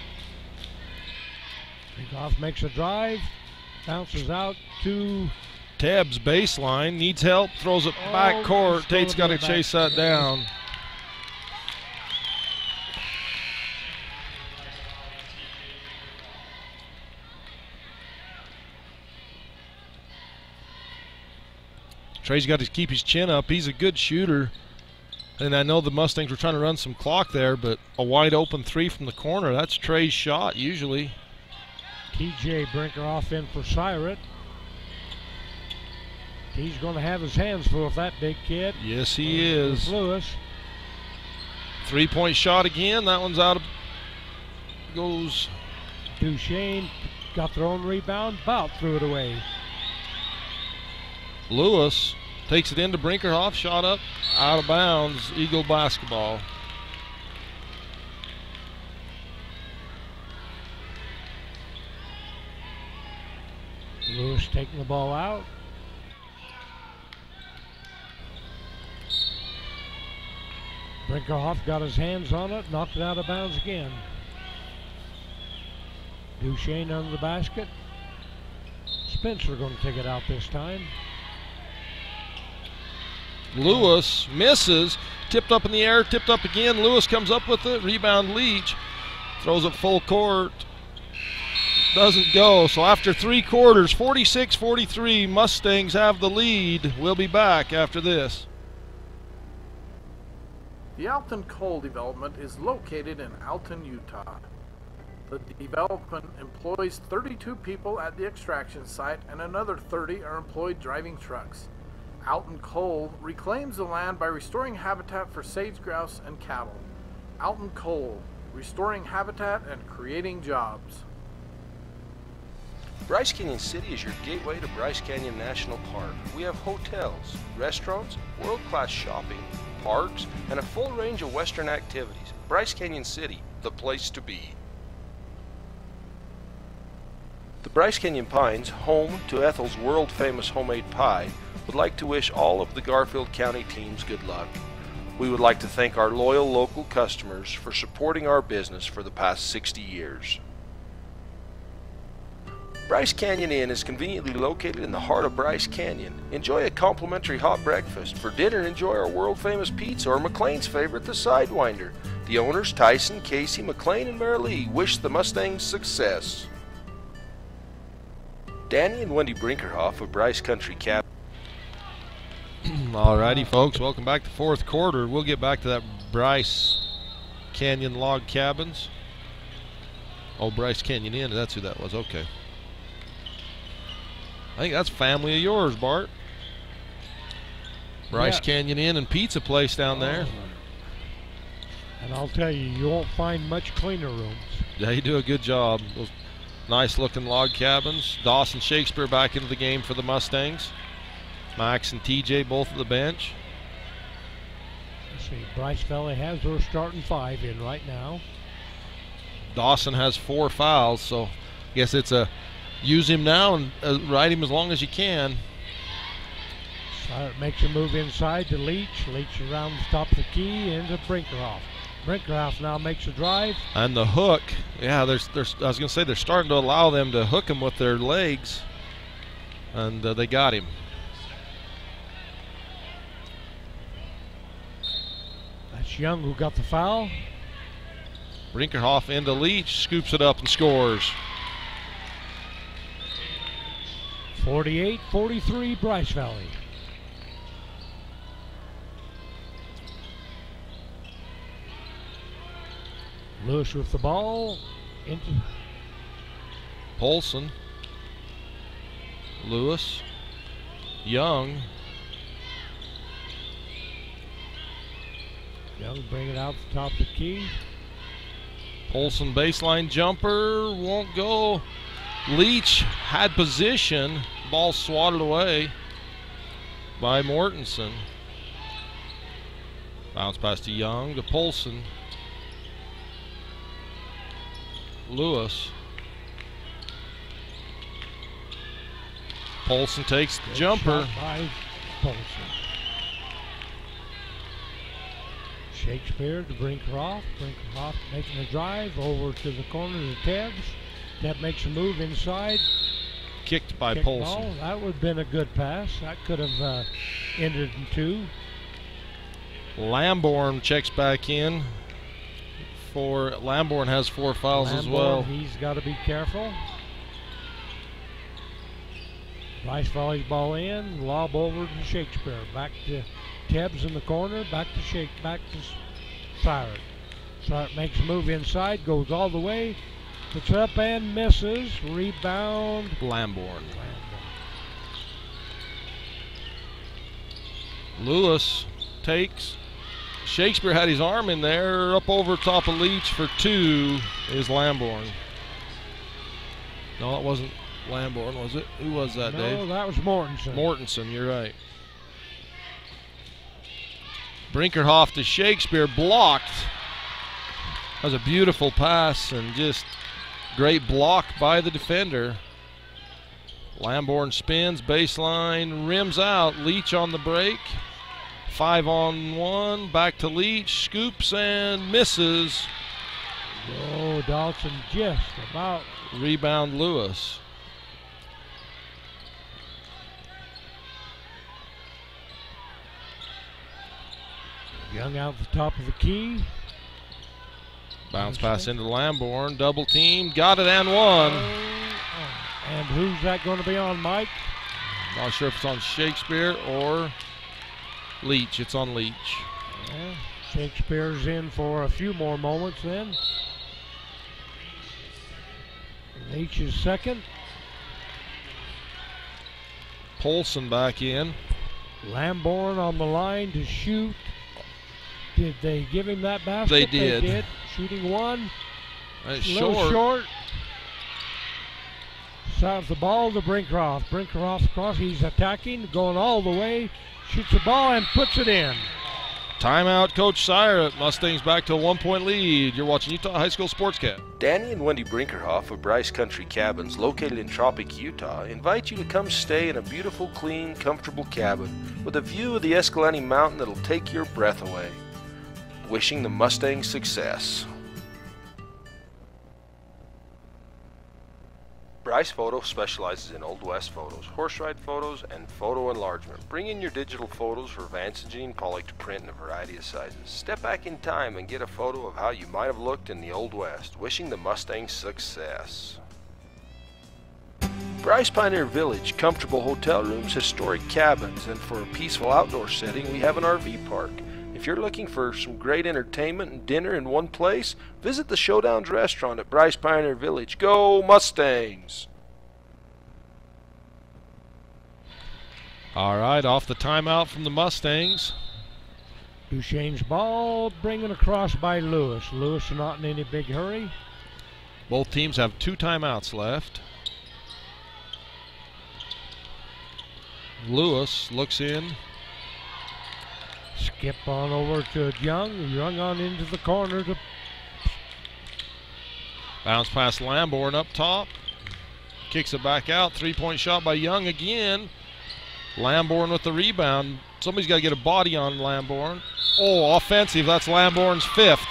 Brinkerhoff makes a drive, bounces out to Tebbs baseline, needs help, throws it back court. Tate's got to chase that down. Trey's got to keep his chin up. He's a good shooter. And I know the Mustangs were trying to run some clock there, but a wide open three from the corner, that's Trey's shot usually. TJ Brinkerhoff in for Siret. He's going to have his hands full with that big kid. Yes, he is. Lewis. 3-point shot again. That one's out of, goes. Duchesne got their own rebound, about threw it away. Lewis takes it into Brinkerhoff, shot up, out of bounds, Eagle basketball. Lewis taking the ball out. Brinkerhoff got his hands on it, knocked it out of bounds again. Duchesne under the basket. Spencer going to take it out this time. Lewis misses, tipped up in the air, tipped up again. Lewis comes up with it, rebound Leach, throws it full court. Doesn't go, so after 3 quarters, 46-43, Mustangs have the lead. We'll be back after this. The Alton Coal Development is located in Alton, Utah. The development employs 32 people at the extraction site and another 30 are employed driving trucks. Alton Coal reclaims the land by restoring habitat for sage grouse and cattle. Alton Coal, restoring habitat and creating jobs. Bryce Canyon City is your gateway to Bryce Canyon National Park. We have hotels, restaurants, world-class shopping, parks, and a full range of Western activities. Bryce Canyon City, the place to be. The Bryce Canyon Pines, home to Ethel's world-famous homemade pie, would like to wish all of the Garfield County teams good luck. We would like to thank our loyal local customers for supporting our business for the past 60 years. Bryce Canyon Inn is conveniently located in the heart of Bryce Canyon. Enjoy a complimentary hot breakfast. For dinner, enjoy our world-famous pizza or McLean's favorite, the Sidewinder. The owners, Tyson, Casey, McLean, and Marilee, wish the Mustangs success. Danny and Wendy Brinkerhoff of Bryce Country Cabin. Alrighty, folks, welcome back to 4th quarter. We'll get back to that Bryce Canyon Log Cabins. Oh, Bryce Canyon Inn, that's who that was, okay. I think that's family of yours, Bart. Bryce Canyon Inn and Pizza Place down there. And I'll tell you, you won't find much cleaner rooms. They do a good job. Those nice looking log cabins. Dawson Shakespeare back into the game for the Mustangs. Max and TJ both at the bench. Let's see, Bryce Valley has their starting 5 in right now. Dawson has 4 fouls, so I guess it's a use him now and ride him as long as you can. Siret makes a move inside to Leach. Leach around the top of the key into Brinkerhoff. Brinkerhoff now makes a drive. And the hook, yeah, I was going to say they're starting to allow them to hook him with their legs. And they got him. That's Young who got the foul. Brinkerhoff into Leach, scoops it up and scores. 48-43 Bryce Valley. Lewis with the ball into Polson. Lewis. Young. Young bring it out the top of the key. Polson baseline jumper won't go. Leach had position. Ball swatted away by Mortensen. Bounce pass to Young to Polson. Lewis. Polson takes the jumper. By Polson. Shakespeare to Brinkerhoff. Brinkerhoff making a drive over to the corner to Tebbs. Tebbs makes a move inside. kicked by Kick Polson. ball. That would have been a good pass. That could have ended in 2. Lamborn checks back in. Lamborn has 4 fouls as well. He's got to be careful. Bryce volleys ball in, lob over to Shakespeare. Back to Tebbs in the corner, back to Siret. Siret makes a move inside, goes all the way, puts up and misses. Rebound. Lamborn. Lewis takes. Shakespeare had his arm in there. Up over top of Leach for 2 is Lamborn. No, it wasn't Lamborn, was it? Who was that, Dave? No, that was Mortensen. Mortensen, you're right. Brinkerhoff to Shakespeare, blocked. That was a beautiful pass and just great block by the defender. Lamborn spins, baseline, rims out. Leach on the break. 5-on-1, back to Leach, scoops and misses. Oh, Dawson just about. Rebound Lewis. Young out the top of the key. Bounce pass into Lamborn, double team, got it and one. And who's that going to be on, Mike? Not sure if it's on Shakespeare or Leach. It's on Leach. Yeah, Shakespeare's in for a few more moments then. Leach is second. Polson back in. Lamborn on the line to shoot. Did they give him that basket? They did. They did. Shooting one. It's a little short. Serves the ball to Brinkerhoff. Brinkerhoff across. He's attacking, going all the way. Shoots the ball and puts it in. Timeout, Coach Siret. Mustangs back to a 1-point lead. You're watching Utah High School Sportscast. Danny and Wendy Brinkerhoff of Bryce Country Cabins, located in Tropic, Utah, invite you to come stay in a beautiful, clean, comfortable cabin with a view of the Escalante Mountain that'll take your breath away. Wishing the Mustangs success. Bryce Photo specializes in Old West photos, horse ride photos, and photo enlargement. Bring in your digital photos for Vance and Jean Pollock to print in a variety of sizes. Step back in time and get a photo of how you might have looked in the Old West. Wishing the Mustangs success. Bryce Pioneer Village, comfortable hotel rooms, historic cabins, and for a peaceful outdoor setting, we have an RV park. If you're looking for some great entertainment and dinner in one place, visit the Showdowns restaurant at Bryce Pioneer Village. Go Mustangs! All right, off the timeout from the Mustangs. Duchesne's ball bringing across by Lewis. Lewis not in any big hurry. Both teams have 2 timeouts left. Lewis looks in. Skip on over to Young. Young on into the corner to bounce past Lamborn up top. Kicks it back out. 3-point shot by Young again. Lamborn with the rebound. Somebody's got to get a body on Lamborn. Oh, offensive. That's Lamborn's 5th.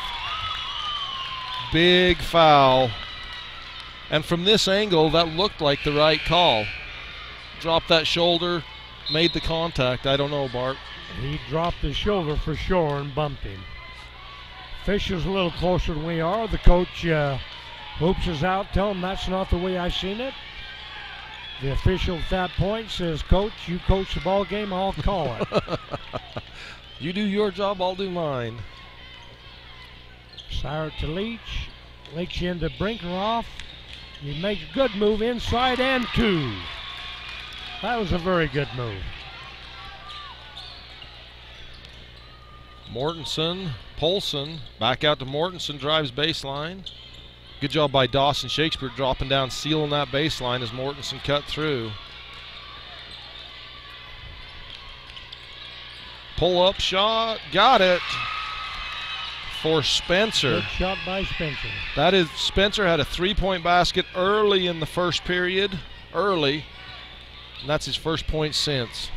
Big foul. And from this angle, that looked like the right call. Dropped that shoulder, made the contact. I don't know, Bart. He dropped his shoulder for sure and bumped him. Fisher's a little closer than we are. The coach hoops is out. Tell him that's not the way I seen it. The official at that point says, Coach, you coach the ball game, I'll call it. You do your job, I'll do mine. Siret to Leach. Leach into Brinkerhoff. He makes a good move inside and 2. That was a very good move. Mortensen, Polson, back out to Mortensen, drives baseline. Good job by Dawson Shakespeare dropping down, sealing that baseline as Mortensen cut through. Pull-up shot, got it for Spencer. Good shot by Spencer. That is, Spencer had a 3-point basket early in the first period, and that's his first point since.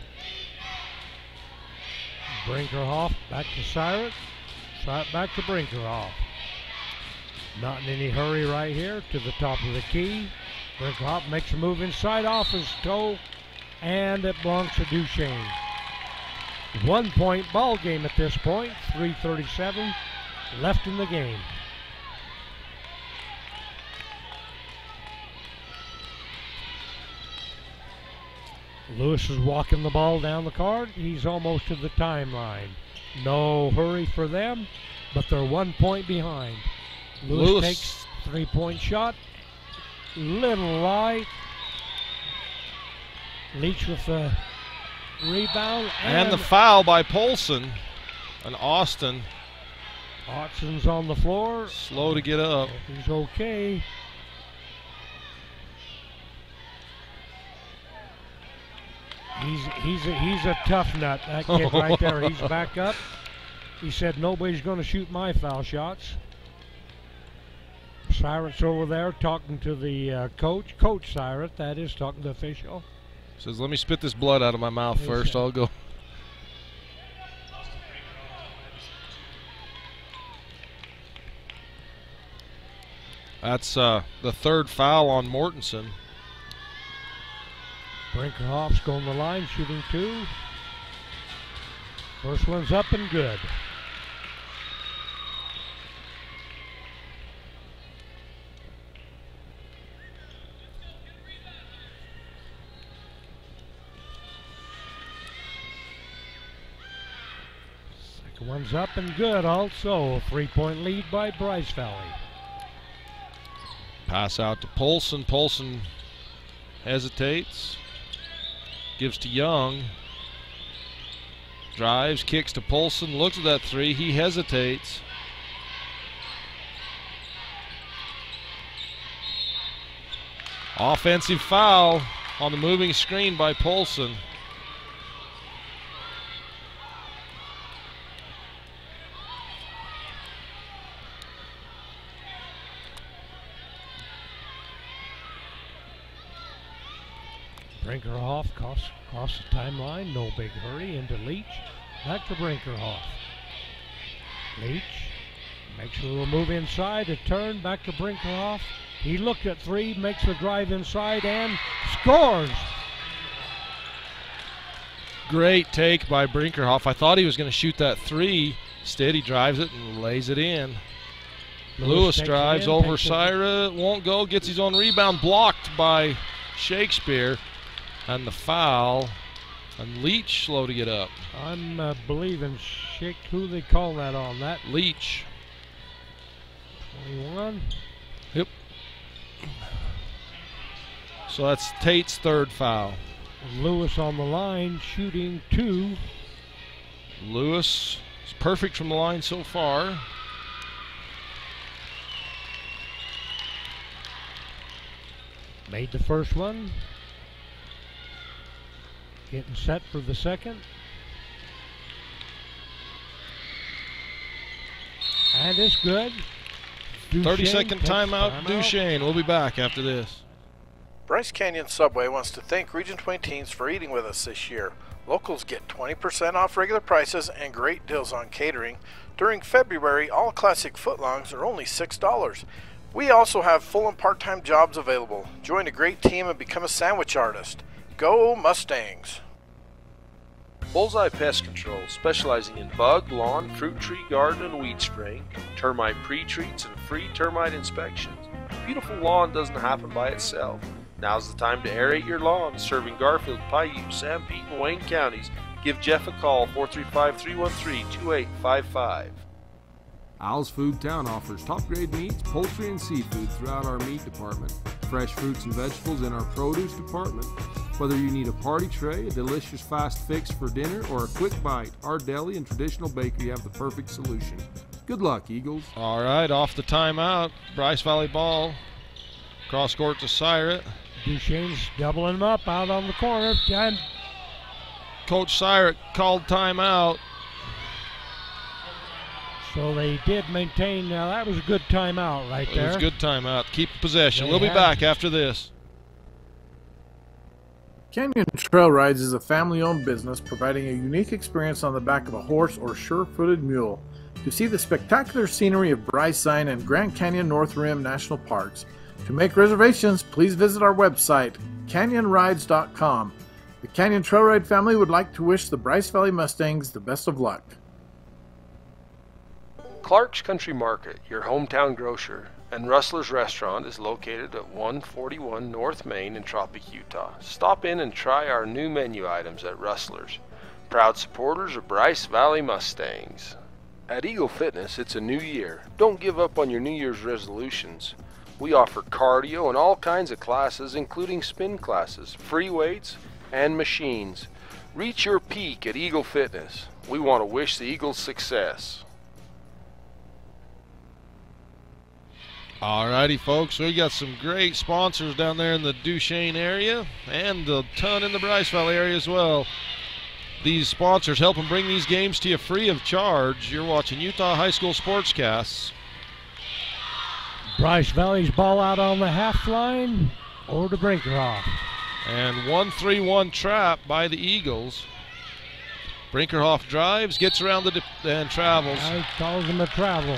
Brinkerhoff back to Siret. Siret back to Brinkerhoff. Not in any hurry right here to the top of the key. Brinkerhoff makes a move inside off his toe, and it belongs to Duchesne. 1 point ball game at this point, 3:37 left in the game. Lewis is walking the ball down the court. He's almost to the timeline. No hurry for them, but they're 1 point behind. Lewis takes 3-point shot. Little light. Leach with the rebound. And the foul by Polson and Austin. Austin's on the floor. Slow to get up. He's okay. He's a tough nut, that kid right there. He's back up. He said nobody's going to shoot my foul shots. Cyrus over there talking to the coach. Coach Cyrus, that is, talking to the official. Says, let me spit this blood out of my mouth first. I'll go. That's the third foul on Mortensen. Brinkerhoff's going the line, shooting 2. First one's up and good. Second one's up and good also. A 3-point lead by Bryce Valley. Pass out to Polson. Polson hesitates. Gives to Young. Drives, kicks to Polson. Looks at that 3. He hesitates. Offensive foul on the moving screen by Polson. Brinkerhoff cross the timeline, no big hurry, into Leach. Back to Brinkerhoff. Leach makes a little move inside, a turn, back to Brinkerhoff. He looked at 3, makes the drive inside, and scores! Great take by Brinkerhoff. I thought he was going to shoot that 3. Instead, he drives it and lays it in. Lewis drives over Syra, won't go, gets his own rebound, blocked by Shakespeare. And the foul, and Leach slow to get up. I'm believing who they call that on? That Leach. 21. Yep. So that's Tate's third foul. Lewis on the line, shooting 2. Lewis is perfect from the line so far. Made the first one. Getting set for the second. And it's good. 30-second timeout, Duchesne. We'll be back after this. Bryce Canyon Subway wants to thank Region 20 teams for eating with us this year. Locals get 20% off regular prices and great deals on catering. During February, all classic footlongs are only $6. We also have full and part-time jobs available. Join a great team and become a sandwich artist. Go Mustangs! Bullseye Pest Control, specializing in bug, lawn, fruit tree, garden, and weed spraying, termite pre-treats, and free termite inspections. A beautiful lawn doesn't happen by itself. Now's the time to aerate your lawn. Serving Garfield, Paiute, Sanpete, and Wayne counties. Give Jeff a call, 435-313-2855. Al's Food Town offers top-grade meats, poultry, and seafood throughout our meat department. Fresh fruits and vegetables in our produce department. Whether you need a party tray, a delicious fast fix for dinner, or a quick bite, our deli and traditional bakery have the perfect solution. Good luck, Eagles. All right, off the timeout, Bryce Valley ball. Cross court to Syra. Duchesne's doubling him up out on the corner. And Coach Syra called timeout. So they did maintain. Now that was a good timeout right there. It was a good timeout. Keep possession. We'll be back after this. Canyon Trail Rides is a family-owned business providing a unique experience on the back of a horse or sure-footed mule. To see the spectacular scenery of Bryce Sign and Grand Canyon North Rim National Parks, To make reservations, please visit our website, canyonrides.com. The Canyon Trail Ride family would like to wish the Bryce Valley Mustangs the best of luck. Clark's Country Market, your hometown grocer, and Rustler's Restaurant is located at 141 North Main in Tropic, Utah. Stop in and try our new menu items at Rustler's. Proud supporters of Bryce Valley Mustangs. At Eagle Fitness, it's a new year. Don't give up on your New Year's resolutions. We offer cardio and all kinds of classes, including spin classes, free weights, and machines. Reach your peak at Eagle Fitness. We want to wish the Eagles success. Alrighty, folks, we got some great sponsors down there in the Duchesne area and a ton in the Bryce Valley area as well. These sponsors help them bring these games to you free of charge. You're watching Utah High School Sportscasts. Bryce Valley's ball out on the half line or to Brinkerhoff. And 1-3-1 trap by the Eagles. Brinkerhoff drives, gets around and travels. He calls him a travel.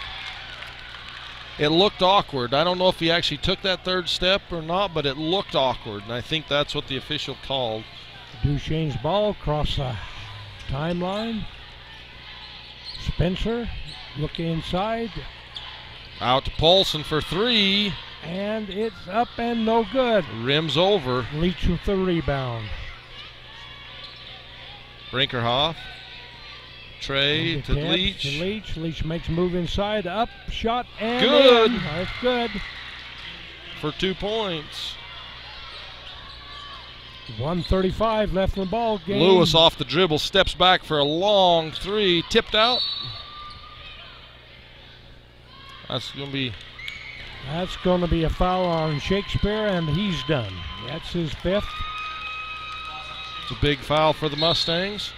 It looked awkward. I don't know if he actually took that third step or not, but it looked awkward, and I think that's what the official called. Duchesne's ball across the timeline. Spencer looking inside. Out to Paulson for three. And it's up and no good. Rims over. Leach with the rebound. Brinkerhoff. Trey to Leach. Leach makes a move inside. Up, shot, and good. In. That's good. For 2 points. 1:35 left in the ball game. Lewis off the dribble, steps back for a long three. Tipped out. That's going to be a foul on Shakespeare, and he's done. That's his fifth. It's a big foul for the Mustangs.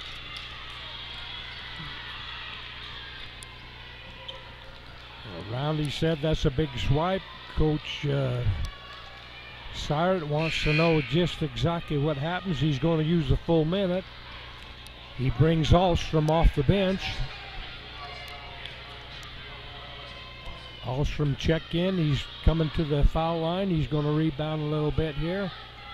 Roundy said that's a big swipe. Coach Syrett wants to know just exactly what happens. He's going to use the full minute. He brings Ahlstrom off the bench. Ahlstrom check in. He's coming to the foul line. He's going to rebound a little bit here.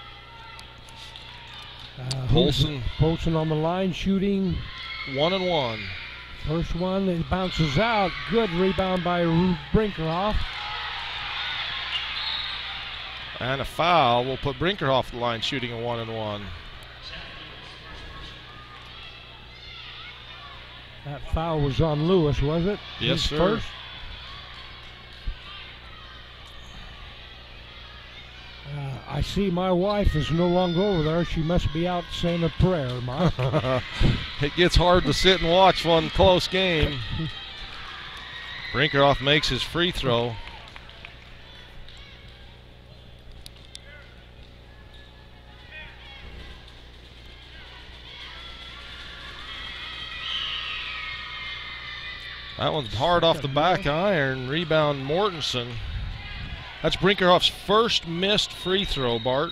Polson on the line, shooting 1-1. First one, it bounces out. Good rebound by Brinkerhoff. And a foul will put Brinkerhoff off the line, shooting a 1-1. That foul was on Lewis, was it? Yes, sir. First. I see my wife is no longer over there. She must be out saying a prayer, Mike. It gets hard to sit and watch one close game. Brinkerhoff makes his free throw. That one's hard off the back iron. Rebound Mortensen. That's Brinkerhoff's first missed free throw, Bart.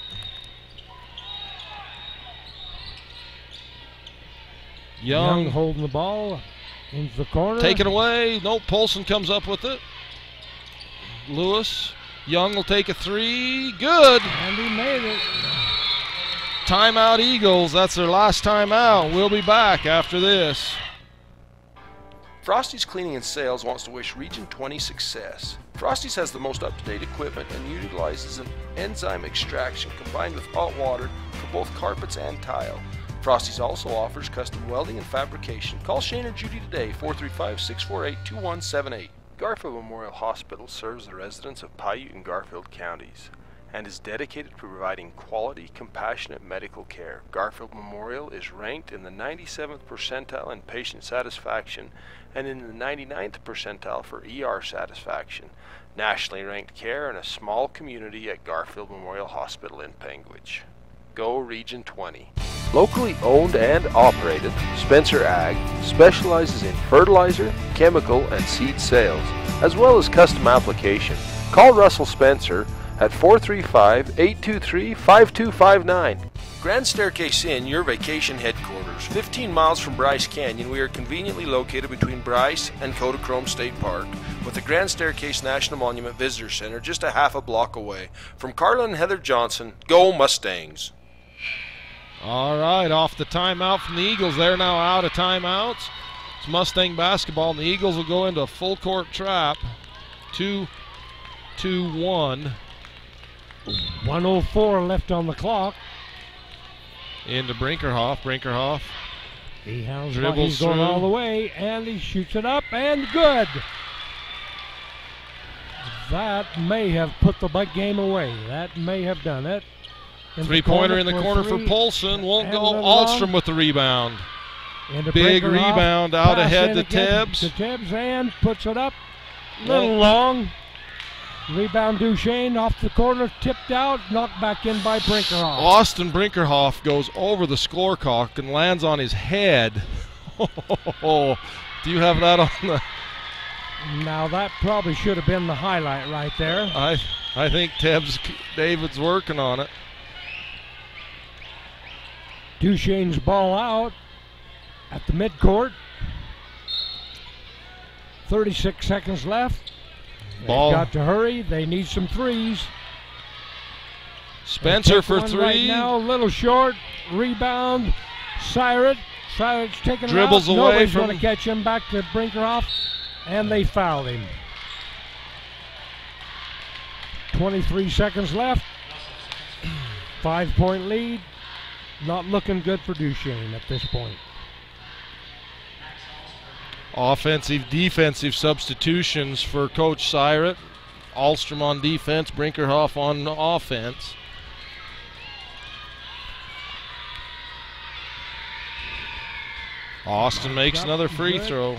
Young holding the ball into the corner. Take it away. Nope, Polson comes up with it. Lewis. Young will take a three. Good. And he made it. Timeout Eagles. That's their last timeout. We'll be back after this. Frosty's Cleaning and Sales wants to wish Region 20 success. Frosty's has the most up-to-date equipment and utilizes an enzyme extraction combined with hot water for both carpets and tile. Frosty's also offers custom welding and fabrication. Call Shane or Judy today, 435-648-2178. Garfield Memorial Hospital serves the residents of Paiute and Garfield counties and is dedicated to providing quality, compassionate medical care. Garfield Memorial is ranked in the 97th percentile in patient satisfaction and in the 99th percentile for ER satisfaction. Nationally ranked care in a small community at Garfield Memorial Hospital in Panguitch. Go Region 20. Locally owned and operated, Spencer Ag specializes in fertilizer, chemical, and seed sales, as well as custom application. Call Russell Spencer at 435-823-5259. Grand Staircase Inn, your vacation headquarters. 15 miles from Bryce Canyon, we are conveniently located between Bryce and Kodachrome State Park, with the Grand Staircase National Monument Visitor Center just a half a block away. From Carla and Heather Johnson, go Mustangs! All right, off the timeout from the Eagles. They're now out of timeouts. It's Mustang basketball, and the Eagles will go into a full court trap. 2-2-1. 1:04 left on the clock. Into Brinkerhoff. Brinkerhoff. He has dribbles he's going through. all the way, and he shoots it up, and good. That may have put the big game away. That may have done it. Three-pointer in the corner for Polson. Won't go. Alstrom with the rebound. Big rebound out ahead to Tibbs. To Tibbs, and puts it up. Little long. Rebound Duchesne off the corner, tipped out, knocked back in by Brinkerhoff. Austin Brinkerhoff goes over the scorecock and lands on his head. Do you have that on the... Now that probably should have been the highlight right there. I think David's working on it. Duchesne's ball out at the midcourt. 36 seconds left. Ball. They've got to hurry. They need some threes. Spencer for three. Right now, a little short. Rebound. Syret. Syret's taking dribbles it out. away. Nobody's going to catch him. Back to Brinkerhoff, and they fouled him. 23 seconds left. 5-point lead. Not looking good for Duchesne at this point. Offensive, defensive substitutions for Coach Syret. Alstrom on defense, Brinkerhoff on offense. Austin makes another free throw.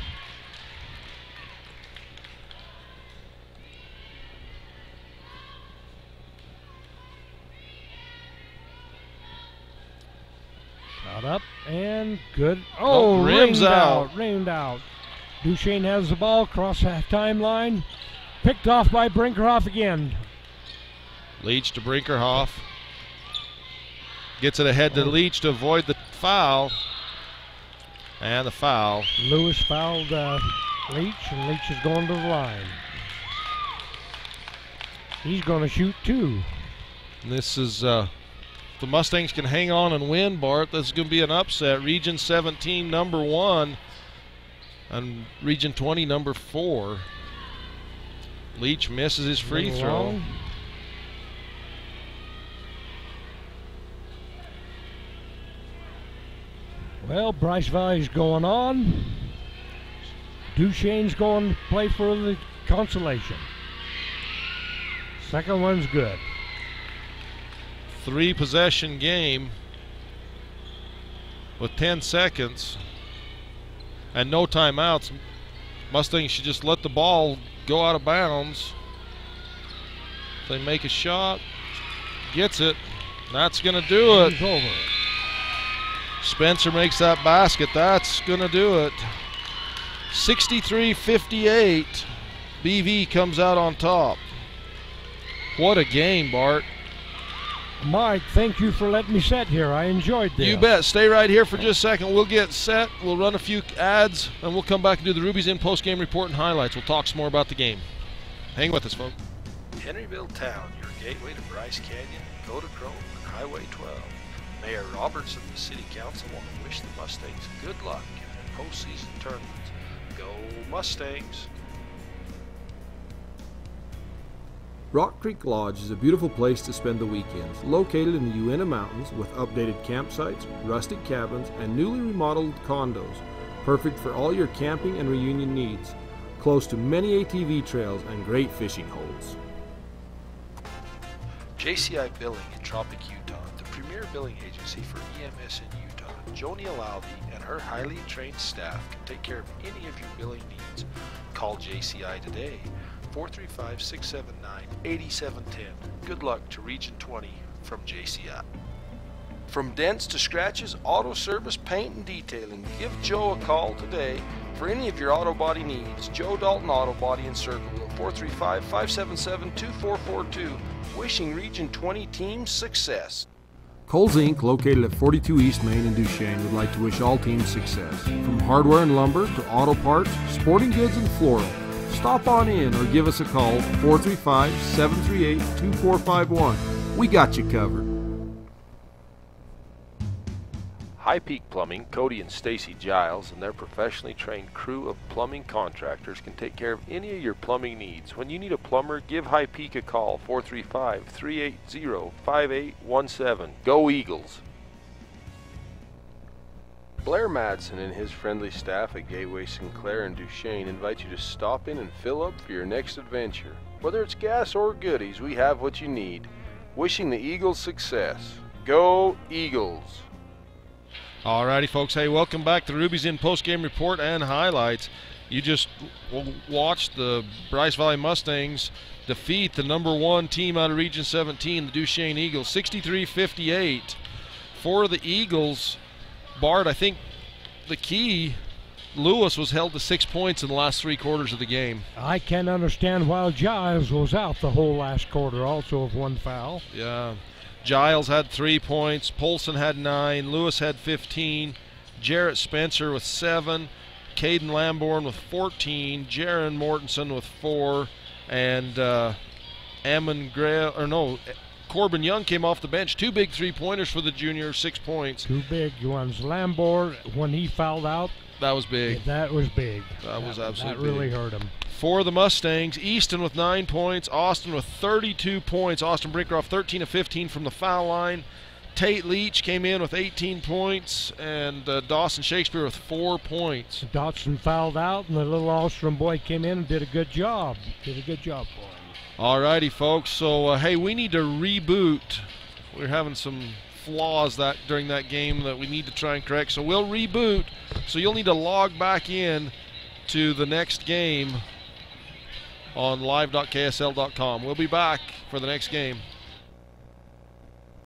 Shot up and good. Oh, rims out. Rained out. Duchesne has the ball, cross half timeline. Picked off by Brinkerhoff again. Leach to Brinkerhoff. Gets it ahead to Leach to avoid the foul. And the foul. Lewis fouled Leach, and Leach is going to the line. He's going to shoot two. And this is, the Mustangs can hang on and win, Bart. This is going to be an upset. Region 17, number 1, and Region 20, number 4. Leach misses his free throw. Well, Bryce Valley's going on. Duchesne's going to play for the consolation. Second one's good. 3-possession game with 10 seconds and no timeouts. Mustangs should just let the ball go out of bounds. If they make a shot, gets it. That's going to do it. It's over. Spencer makes that basket. That's going to do it. 63-58. BV comes out on top. What a game, Bart. Mike, thank you for letting me sit here. I enjoyed this. You bet. Stay right here for just a second. We'll get set. We'll run a few ads, and we'll come back and do the Ruby's In post-game report and highlights. We'll talk some more about the game. Hang with us, folks. Henryville Town, your gateway to Bryce Canyon, Kodachrome, and Highway 12. Mayor Roberts and the City Council want to wish the Mustangs good luck in their postseason tournaments. Go Mustangs! Rock Creek Lodge is a beautiful place to spend the weekends, located in the Uinta Mountains with updated campsites, rustic cabins, and newly remodeled condos. Perfect for all your camping and reunion needs. Close to many ATV trails and great fishing holes. JCI Billing in Tropic, Utah, the premier billing agency for EMS in Utah. Joni Alaldi and her highly trained staff can take care of any of your billing needs. Call JCI today, 435-679-8710. Good luck to Region 20 from JCI. From dents to scratches, auto service, paint, and detailing, give Joe a call today for any of your auto body needs. Joe Dalton Auto Body in Circleville, 435-577-2442. Wishing Region 20 team success. Kohl's Inc., located at 42 East Main in Duchesne, would like to wish all teams success. From hardware and lumber to auto parts, sporting goods and floral. Stop on in or give us a call, 435-738-2451. We got you covered. High Peak Plumbing, Cody and Stacy Giles, and their professionally trained crew of plumbing contractors can take care of any of your plumbing needs. When you need a plumber, give High Peak a call, 435-380-5817. Go Eagles! Blair Madsen and his friendly staff at Gateway Sinclair and Duchesne invite you to stop in and fill up for your next adventure. Whether it's gas or goodies, we have what you need. Wishing the Eagles success. Go Eagles! Alrighty, folks. Hey, welcome back to Ruby's In Post-Game Report and Highlights. You just watched the Bryce Valley Mustangs defeat the #1 team out of Region 17, the Duchesne Eagles, 63-58. For the Eagles, Bart, I think the key, Lewis was held to 6 points in the last 3 quarters of the game. I can't understand why Giles was out the whole last quarter, also of 1 foul. Yeah. Giles had 3 points, Polson had 9, Lewis had 15, Jarrett Spencer with 7, Caden Lamborn with 14, Jaron Mortensen with 4, and Corbin Young came off the bench. 2 big 3-pointers for the junior, 6 points. 2 big ones. Lamborn, when he fouled out, that was big. That was big. That was absolutely big. That really big. hurt him. For the Mustangs, Easton with 9 points, Austin with 32 points. Austin Brinkeroff 13 of 15 from the foul line. Tate Leach came in with 18 points, and Dawson Shakespeare with 4 points. Dawson fouled out, and the little Ostrom boy came in and did a good job. For him. All righty, folks. So, hey, we need to reboot. We're having some flaws during that game that we need to try and correct. So we'll reboot. So you'll need to log back in to the next game on live.ksl.com. We'll be back for the next game.